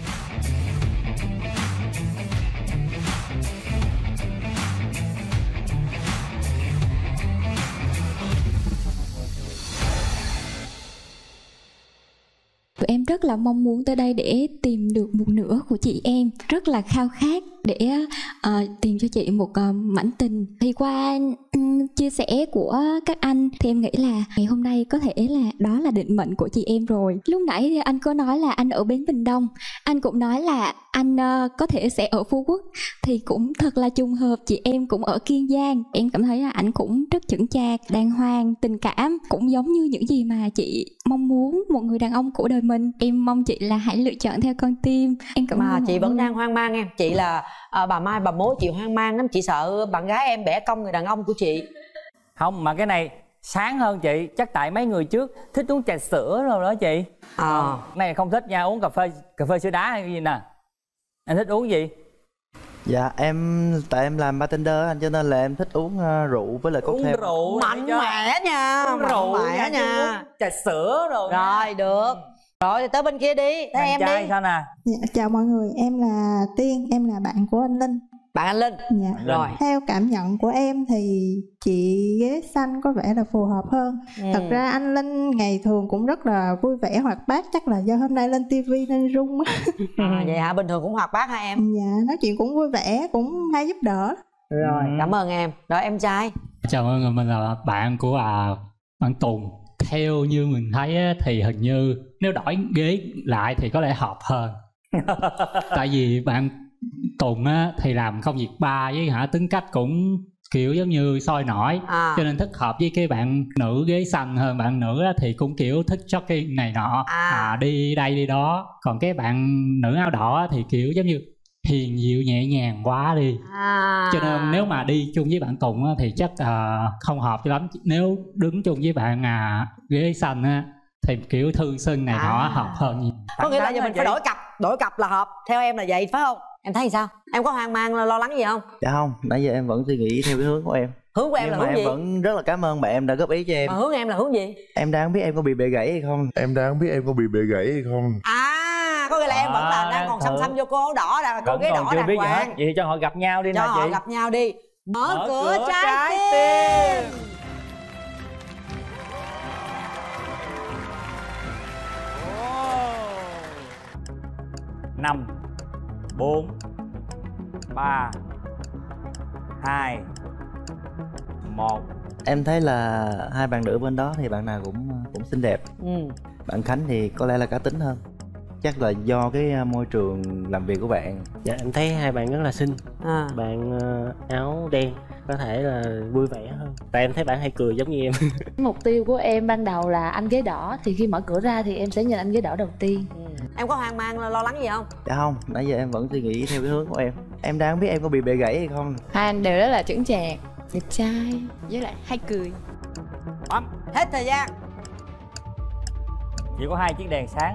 Tụi em rất là mong muốn tới đây để tìm được một nửa của chị em, rất là khao khát để tìm cho chị một mảnh tình. Thì qua chia sẻ của các anh thì em nghĩ là ngày hôm nay có thể là đó là định mệnh của chị em rồi. Lúc nãy thì anh có nói là anh ở Bến Bình Đông, anh cũng nói là anh có thể sẽ ở Phú Quốc, thì cũng thật là trùng hợp chị em cũng ở Kiên Giang. Em cảm thấy là anh cũng rất chững chạc, đàng hoàng, tình cảm, cũng giống như những gì mà chị mong muốn một người đàn ông của đời mình. Em mong chị là hãy lựa chọn theo con tim. Em cảm mà ơn chị vẫn đang hoang mang em. Chị là bà Mai, bà mố chị hoang mang lắm. Chị sợ bạn gái em bẻ cong người đàn ông của chị. Không, mà cái này sáng hơn chị. Chắc tại mấy người trước thích uống trà sữa rồi đó chị. Này không thích nha, uống cà phê sữa đá hay cái gì nè. Anh thích uống gì? Dạ tại em làm bartender anh, cho nên là em thích uống rượu với lại cocktail. Uống rượu mạnh mẽ nha, uống rượu mẽ nha. Trà sữa rồi nha. Được. Rồi tới bên kia đi, tới em đi. Sao nè? Dạ, chào mọi người, em là Tiên, em là bạn của anh Linh. Bạn anh Linh. Dạ. Rồi. Theo cảm nhận của em thì chị ghế xanh có vẻ là phù hợp hơn. Thật ra anh Linh ngày thường cũng rất là vui vẻ hoạt bát, chắc là do hôm nay lên tivi nên rung á. Vậy hả? Bình thường cũng hoạt bát hả em? Dạ, nói chuyện cũng vui vẻ, cũng hay giúp đỡ. Rồi, cảm ơn em. Rồi em trai. Chào mọi người, mình là bạn của bạn Tùng. Theo như mình thấy thì hình như nếu đổi ghế lại thì có lẽ hợp hơn. Tại vì bạn Tùng thì làm công việc bar với tính cách cũng kiểu giống như sôi nổi, cho nên thích hợp với cái bạn nữ ghế xanh hơn. Bạn nữ thì cũng kiểu thích jogging này nọ, đi đây đi đó. Còn cái bạn nữ áo đỏ thì kiểu giống như hiền dịu nhẹ nhàng quá đi, cho nên nếu mà đi chung với bạn Tùng thì chắc không hợp cho lắm. Nếu đứng chung với bạn ghế xanh thì kiểu thương xưng này nọ hợp hơn nhiều. Có nghĩa là giờ mình phải đổi cặp là hợp. Theo em là vậy phải không? Em thấy sao? Em có hoang mang lo lắng gì không? Dạ không, nãy giờ em vẫn suy nghĩ theo cái hướng của em. Hướng của em là hướng gì? Em vẫn rất là cảm ơn bạn em đã góp ý cho em. Mà hướng em là hướng gì? Em đang biết em có bị bệ gãy hay không. Có nghĩa là em vẫn là đang còn xăm vô cô áo đỏ, là cô ghế đỏ đàng hoàng. Vậy thì cho họ gặp nhau đi nè chị. Cho họ gặp nhau đi. Mở cửa trái tim. 5 4 3 2 1. Em thấy là hai bạn nữ bên đó thì bạn nào cũng xinh đẹp. Bạn Khánh thì có lẽ là cá tính hơn. Chắc là do cái môi trường làm việc của bạn. Dạ em thấy hai bạn rất là xinh. Bạn áo đen có thể là vui vẻ hơn. Tại em thấy bạn hay cười giống như em. Mục tiêu của em ban đầu là anh ghế đỏ, thì khi mở cửa ra thì em sẽ nhìn anh ghế đỏ đầu tiên. Em có hoang mang lo lắng gì không? Dạ không, nãy giờ em vẫn suy nghĩ theo cái hướng của em. Em đang biết em có bị bệ gãy hay không. Hai anh đều rất là chững chạc, đẹp trai, với lại hay cười. Hết thời gian. Chỉ có 2 chiếc đèn sáng.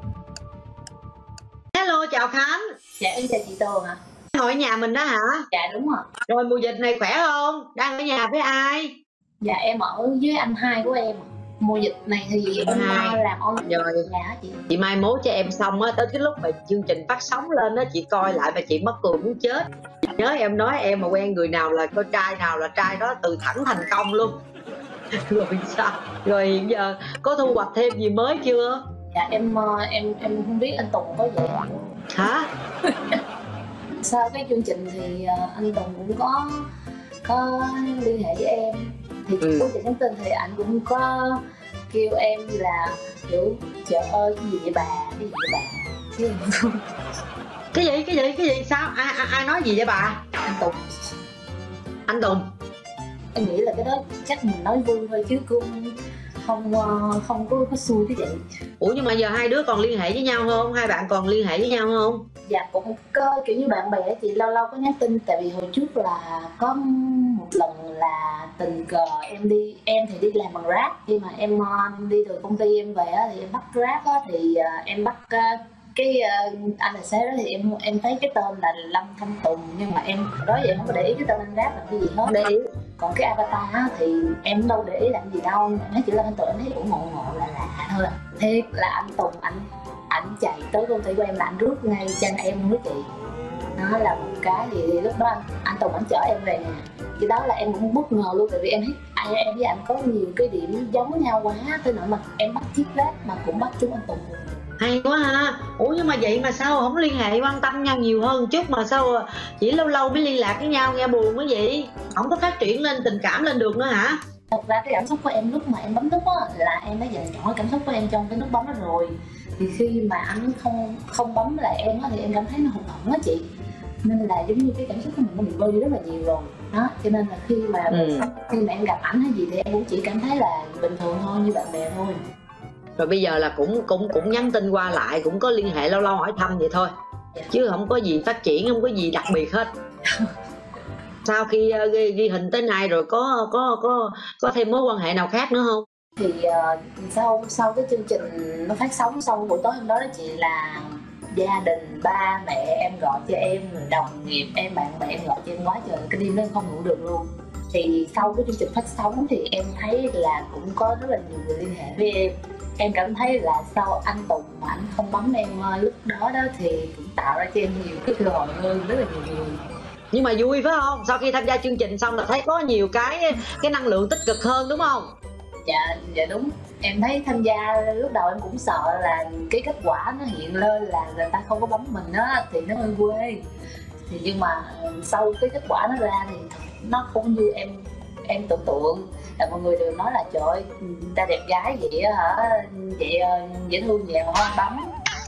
Hello, chào Khánh. Dạ em chào chị Tường ạ. Ngồi ở nhà mình đó hả? Dạ đúng rồi. Rồi mùa dịch này khỏe không? Đang ở nhà với ai? Dạ em ở với anh hai của em. Mùa dịch này thì em làm online rồi. Dạ chị. Chị mai mốt cho em xong á, tới cái lúc mà chương trình phát sóng lên á, chị coi lại mà chị mắc cười muốn chết. Nhớ em nói em mà quen người nào là coi trai nào là trai đó từ thẳng thành công luôn. Rồi sao? Rồi hiện giờ có thu hoạch thêm gì mới chưa? Dạ em không biết anh Tùng có vậy hả? Sau cái chương trình thì anh Tùng cũng có liên hệ với em. Thì chương trình nhắn tin thì anh cũng có kêu em là kiểu trời ơi cái gì vậy bà, cái gì vậy bà, cái gì sao ai nói gì vậy bà? Anh Tùng em nghĩ là cái đó chắc mình nói vui thôi chứ cũng không có xui cái vậy. Ủa nhưng mà giờ hai đứa còn liên hệ với nhau không? Hai bạn còn liên hệ với nhau không? Dạ cũng có kiểu như bạn bè chị lâu lâu có nhắn tin. Tại vì hồi trước là có một lần là tình cờ em thì đi làm bằng Grab. Khi mà em đi từ công ty em về thì em bắt Grab thì em bắt cái anh tài xế đó thì em thấy cái tên là Lâm Thanh Tùng, nhưng mà em đó vậy không có để ý cái tên anh Grab là cái gì hết. Để ý. Còn cái avatar thì em đâu để ý làm gì đâu, nó chỉ là Thanh Tùng, em thấy cũng ngộ lạ thôi. Thiệt là anh Tùng ảnh chạy tới công ty của em là anh rước ngay chân em luôn đó chị. Nó là một cái thì lúc đó anh Tùng ảnh chở em về nhà. Thì đó là em cũng bất ngờ luôn, tại vì em thấy em với anh có nhiều cái điểm giống nhau quá, thế nữa mà em bắt chiếc Grab mà cũng bắt trúng anh Tùng. Hay quá ha. Ủa nhưng mà vậy mà sao không liên hệ quan tâm nhau nhiều hơn chút, mà sao chỉ lâu lâu mới liên lạc với nhau, nghe buồn quá vậy? Không có phát triển lên tình cảm lên được nữa hả? Thật ra cái cảm xúc của em lúc mà em bấm nút á là em đã dành trọn cái cảm xúc của em trong cái nút bấm đó rồi. Thì khi mà anh không bấm lại em á thì em cảm thấy nó hụt hẫng á chị. Nên là giống như cái cảm xúc của mình nó bị vơi đi rất là nhiều rồi đó. Cho nên là khi mà em gặp ảnh hay gì thì em cũng chỉ cảm thấy là bình thường thôi, như bạn bè thôi. Rồi bây giờ là cũng nhắn tin qua lại, cũng có liên hệ lâu lâu hỏi thăm vậy thôi, chứ không có gì phát triển, không có gì đặc biệt hết. Sau khi ghi hình tới nay rồi có thêm mối quan hệ nào khác nữa không? Thì sau cái chương trình nó phát sóng, sau buổi tối hôm đó đó chị, là gia đình, ba mẹ em gọi cho em, đồng nghiệp em, bạn bè em gọi cho em quá trời, cái đêm đó em không ngủ được luôn. Thì sau cái chương trình phát sóng thì em thấy là cũng có rất là nhiều người liên hệ với em. Em cảm thấy là sau anh Tùng mà anh không bấm em lúc đó đó thì cũng tạo ra cho em nhiều cái cơ hội hơn rất là nhiều người. Nhưng mà vui phải không? Sau khi tham gia chương trình xong là thấy có nhiều cái năng lượng tích cực hơn đúng không? Dạ đúng. Em thấy tham gia lúc đầu em cũng sợ là cái kết quả nó hiện lên là người ta không có bấm mình á thì nó hơi quê. Thì nhưng mà sau cái kết quả nó ra thì nó không như em tưởng tượng. Là mọi người đều nói là trời ơi, người ta đẹp gái vậy hả, vậy dễ thương vậy mà không bấm.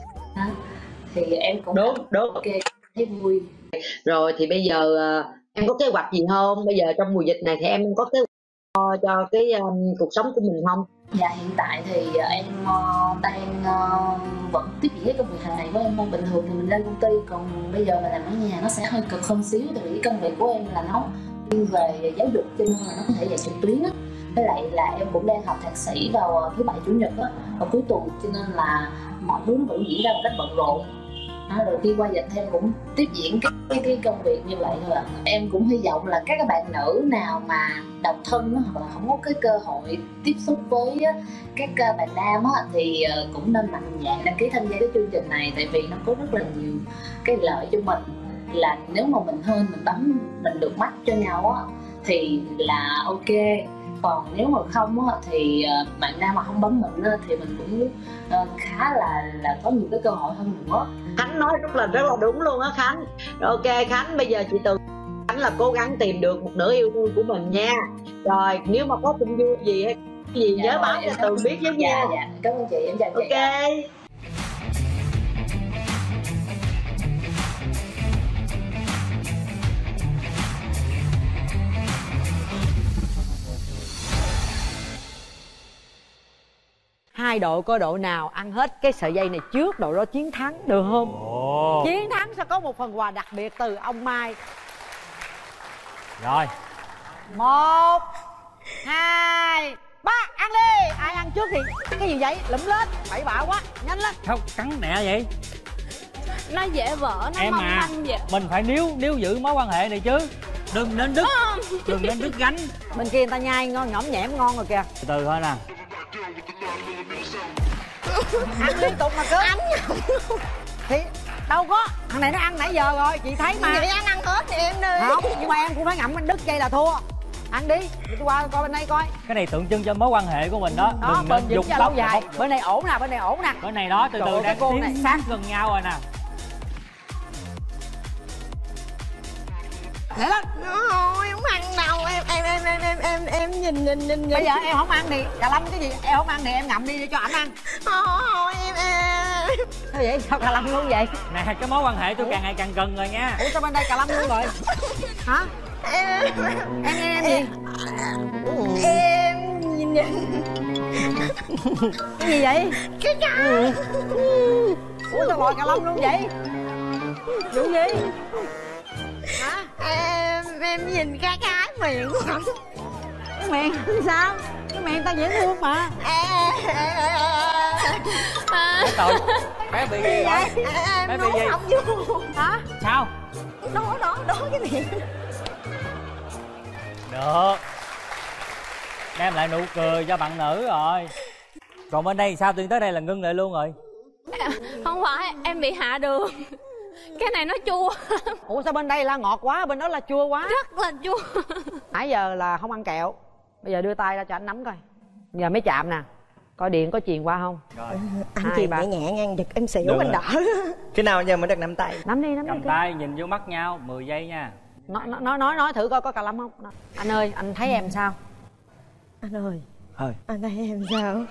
Thì em cũng đúng ok, thấy vui. Rồi thì bây giờ em có kế hoạch gì không? Bây giờ trong mùa dịch này thì em có kế hoạch cho cái cuộc sống của mình không? Dạ hiện tại thì em đang vẫn tiếp diễn cái công việc hàng ngày của em thôi. Bình thường thì mình lên công ty, còn bây giờ mà làm ở nhà nó sẽ hơi cực hơn xíu. Tại vì công việc của em là nó chuyên về giáo dục cho nên là nó có thể dạy trực tuyến á. Với lại là em cũng đang học thạc sĩ vào thứ bảy chủ nhật á, vào cuối tuần, cho nên là mọi thứ nó vẫn diễn ra một cách bận rộn. Rồi khi qua dịch em cũng tiếp diễn cái công việc như vậy thôi ạ. Em cũng hy vọng là các bạn nữ nào mà độc thân đó, hoặc là không có cái cơ hội tiếp xúc với các bạn nam á, thì cũng nên mạnh dạn đăng ký tham gia cái chương trình này. Tại vì nó có rất là nhiều cái lợi cho mình. Là nếu mà mình mình bấm, mình được match cho nhau á thì là ok. Còn nếu mà không á thì bạn nam mà không bấm mình á thì mình cũng khá là có nhiều cái cơ hội hơn nữa. Khánh nói rất là đúng luôn á Khánh. Rồi ok Khánh, bây giờ chị Tường Khánh là cố gắng tìm được một nửa yêu thương của mình nha. Rồi nếu mà có tin vui gì hay gì nhớ báo cho Tường biết với nha. Dạ cảm ơn chị, em chào chị. Ok. Hai đội có đội nào ăn hết cái sợi dây này trước đội đó chiến thắng được không? Chiến thắng sẽ có một phần quà đặc biệt từ ông Mai. Rồi 1 2 3 ăn đi. Ai ăn trước thì cái gì vậy? Lụm lên, bậy bạ quá, nhanh lên. Không cắn nè vậy. Nó dễ vỡ, nó em mong à, manh vậy. mình phải níu giữ mối quan hệ này chứ. Đừng nên đứt gánh. Bên kia người ta nhai ngon, nhõm nhẽm ngon rồi kìa. Từ từ thôi nè. Ăn liên tục mà cứ ăn thì đâu có, thằng này nó ăn nãy giờ rồi chị thấy mà. Vậy ăn hết thì em đi. Không, nhưng mà em cũng phải ngậm anh đứt dây là thua. Ăn đi, qua coi bên đây coi. Cái này tượng trưng cho mối quan hệ của mình đó. Đó, đừng bên dính lâu dài. Bên này ổn nè, bên này ổn nè. Bên này đó, từ từ đang tiến sát gần nhau rồi nè. Để lên. Thôi không ăn đâu, em nhìn. Bây giờ em không ăn thì Cà Lâm cái gì em không ăn thì em ngậm đi để cho ảnh ăn. Thôi em. Sao vậy? Sao Cà Lâm luôn vậy? Nè, cái mối quan hệ tôi càng ngày càng gần rồi nha. Ủa sao bên đây Cà Lâm luôn rồi? Hả? Em gì? Em nhìn. Cái gì vậy? Cái cá. Ủa sao lòi Cà Lâm luôn vậy? Vụ gì? Hả? Em nhìn cái miệng của ảnh. Cái miệng sao? Cái miệng ta dễ thương mà. Tội, bé bị gì rồi? Bé bị gì? Không vô. Hả? Sao? Đó cái miệng. Được. Đem lại nụ cười cho bạn nữ rồi. Còn bên đây sao? Tuyên tới đây là ngưng lại luôn rồi. Không phải, em bị hạ đường. Cái này nó chua. Ủa sao bên đây là ngọt quá, bên đó là chua quá? Rất là chua. Nãy giờ là không ăn kẹo. Bây giờ đưa tay ra cho anh nắm coi. Giờ mới chạm nè. Coi điện có truyền qua không? Rồi. Anh Hai, chìm ba. nhẹ nhẹ, anh giật em xỉu Được anh rồi. đỡ. Cái nào giờ mới được nắm tay? Nắm đi Cầm tay nhìn vô mắt nhau 10 giây nha. Nói thử coi có cà lâm không. Anh ơi, anh thấy em sao? Anh ơi, Thôi anh thấy em sao?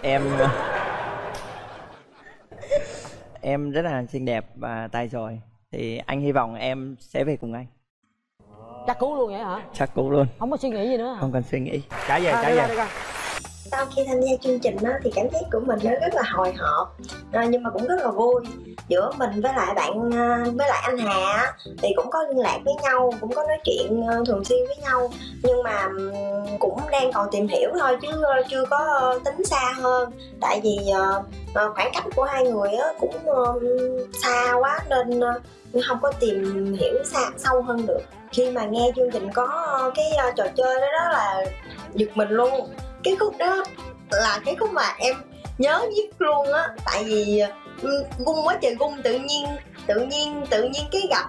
Em rất là xinh đẹp và tài giỏi. Thì anh hy vọng em sẽ về cùng anh. Chắc cứu luôn vậy hả? Chắc cú luôn. Không có suy nghĩ gì nữa hả? Không cần suy nghĩ. Trả về, trả về. Sau khi tham gia chương trình á, thì cảm giác của mình nó rất là hồi hộp, nhưng mà cũng rất là vui. Giữa mình với lại với lại anh Hà á, thì cũng có liên lạc với nhau, cũng có nói chuyện thường xuyên với nhau, nhưng mà cũng đang còn tìm hiểu thôi chứ chưa có tính xa hơn. Tại vì khoảng cách của hai người á, cũng xa quá nên không có tìm hiểu sâu hơn được. Khi mà nghe chương trình có cái trò chơi đó là giật mình luôn. Cái khúc đó là cái khúc mà em nhớ nhất luôn á. Tại vì gung quá trời gung, tự nhiên cái gặp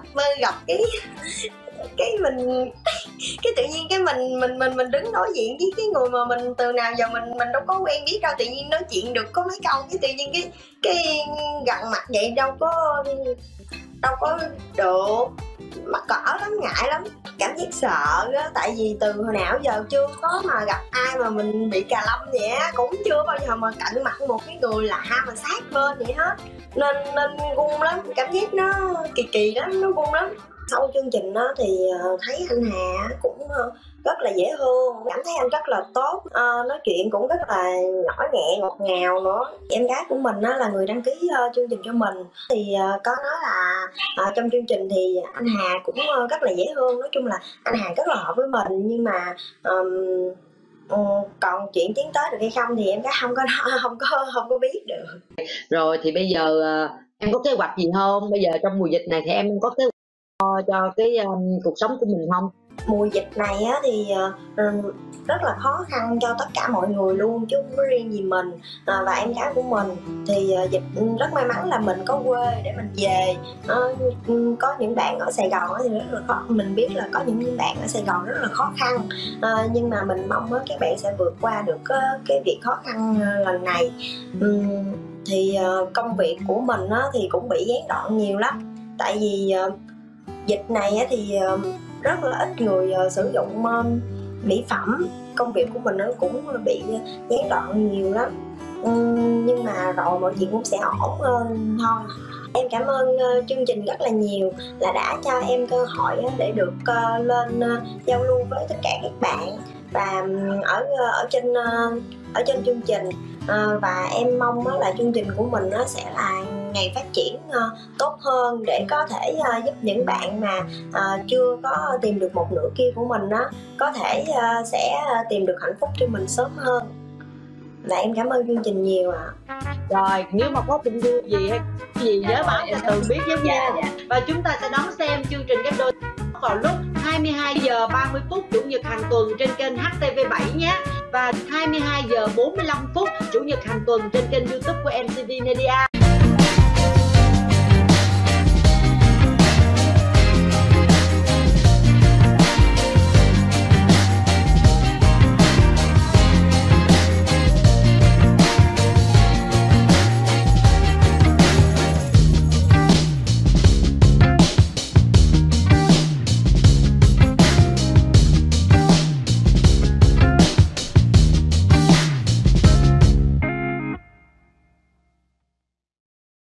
cái mình cái tự nhiên cái mình đứng đối diện với cái người mà mình từ nào giờ mình đâu có quen biết đâu, tự nhiên nói chuyện được có mấy câu cái tự nhiên cái gần mặt vậy đâu có được, mắc cỡ lắm, ngại lắm, cảm giác sợ á. Tại vì từ hồi nào giờ chưa có mà gặp ai mà mình bị cà lâm vậy á, cũng chưa bao giờ mà cạnh mặt một cái người lạ mà sát bên vậy hết, nên gung lắm, cảm giác nó kỳ lắm, nó gung lắm. Sau chương trình đó thì thấy anh Hà cũng rất là dễ thương, cảm thấy anh rất là tốt, nói chuyện cũng rất là nhỏ nhẹ ngọt ngào nữa. Em gái của mình là người đăng ký chương trình cho mình, thì có nói là trong chương trình thì anh Hà cũng rất là dễ thương. Nói chung là anh Hà rất là hợp với mình, nhưng mà còn chuyện tiến tới được hay không thì em gái không có biết được. Rồi thì bây giờ em có kế hoạch gì không? Bây giờ trong mùa dịch này thì em có kế hoạch cho cái cuộc sống của mình không? Mùa dịch này á, thì rất là khó khăn cho tất cả mọi người luôn, chứ không có riêng gì mình và em gái của mình. Thì dịch rất may mắn là mình có quê để mình về. Có những bạn ở Sài Gòn thì rất là khó, mình biết là có những bạn ở Sài Gòn rất là khó khăn, nhưng mà mình mong các bạn sẽ vượt qua được cái việc khó khăn lần này. Thì công việc của mình thì cũng bị gián đoạn nhiều lắm. Tại vì dịch này thì rất là ít người sử dụng mỹ phẩm. Công việc của mình nó cũng bị gián đoạn nhiều lắm, nhưng mà rồi mọi chuyện cũng sẽ ổn hơn thôi. Em cảm ơn chương trình rất là nhiều, là đã cho em cơ hội để được lên giao lưu với tất cả các bạn và ở trên chương trình. Và em mong là chương trình của mình sẽ là ngày phát triển tốt hơn, để có thể giúp những bạn mà chưa có tìm được một nửa kia của mình có thể sẽ tìm được hạnh phúc cho mình sớm hơn. Và em cảm ơn chương trình nhiều ạ. Rồi, nếu mà có tin vui gì hay gì nhớ báo cho Tường biết với nha. Và chúng ta sẽ đón xem chương trình Ghép Đôi vào lúc 22 giờ 30 phút Chủ nhật hàng tuần trên kênh HTV7 nhé. Và 22 giờ 45 phút Chủ nhật hàng tuần trên kênh YouTube của MTV Media.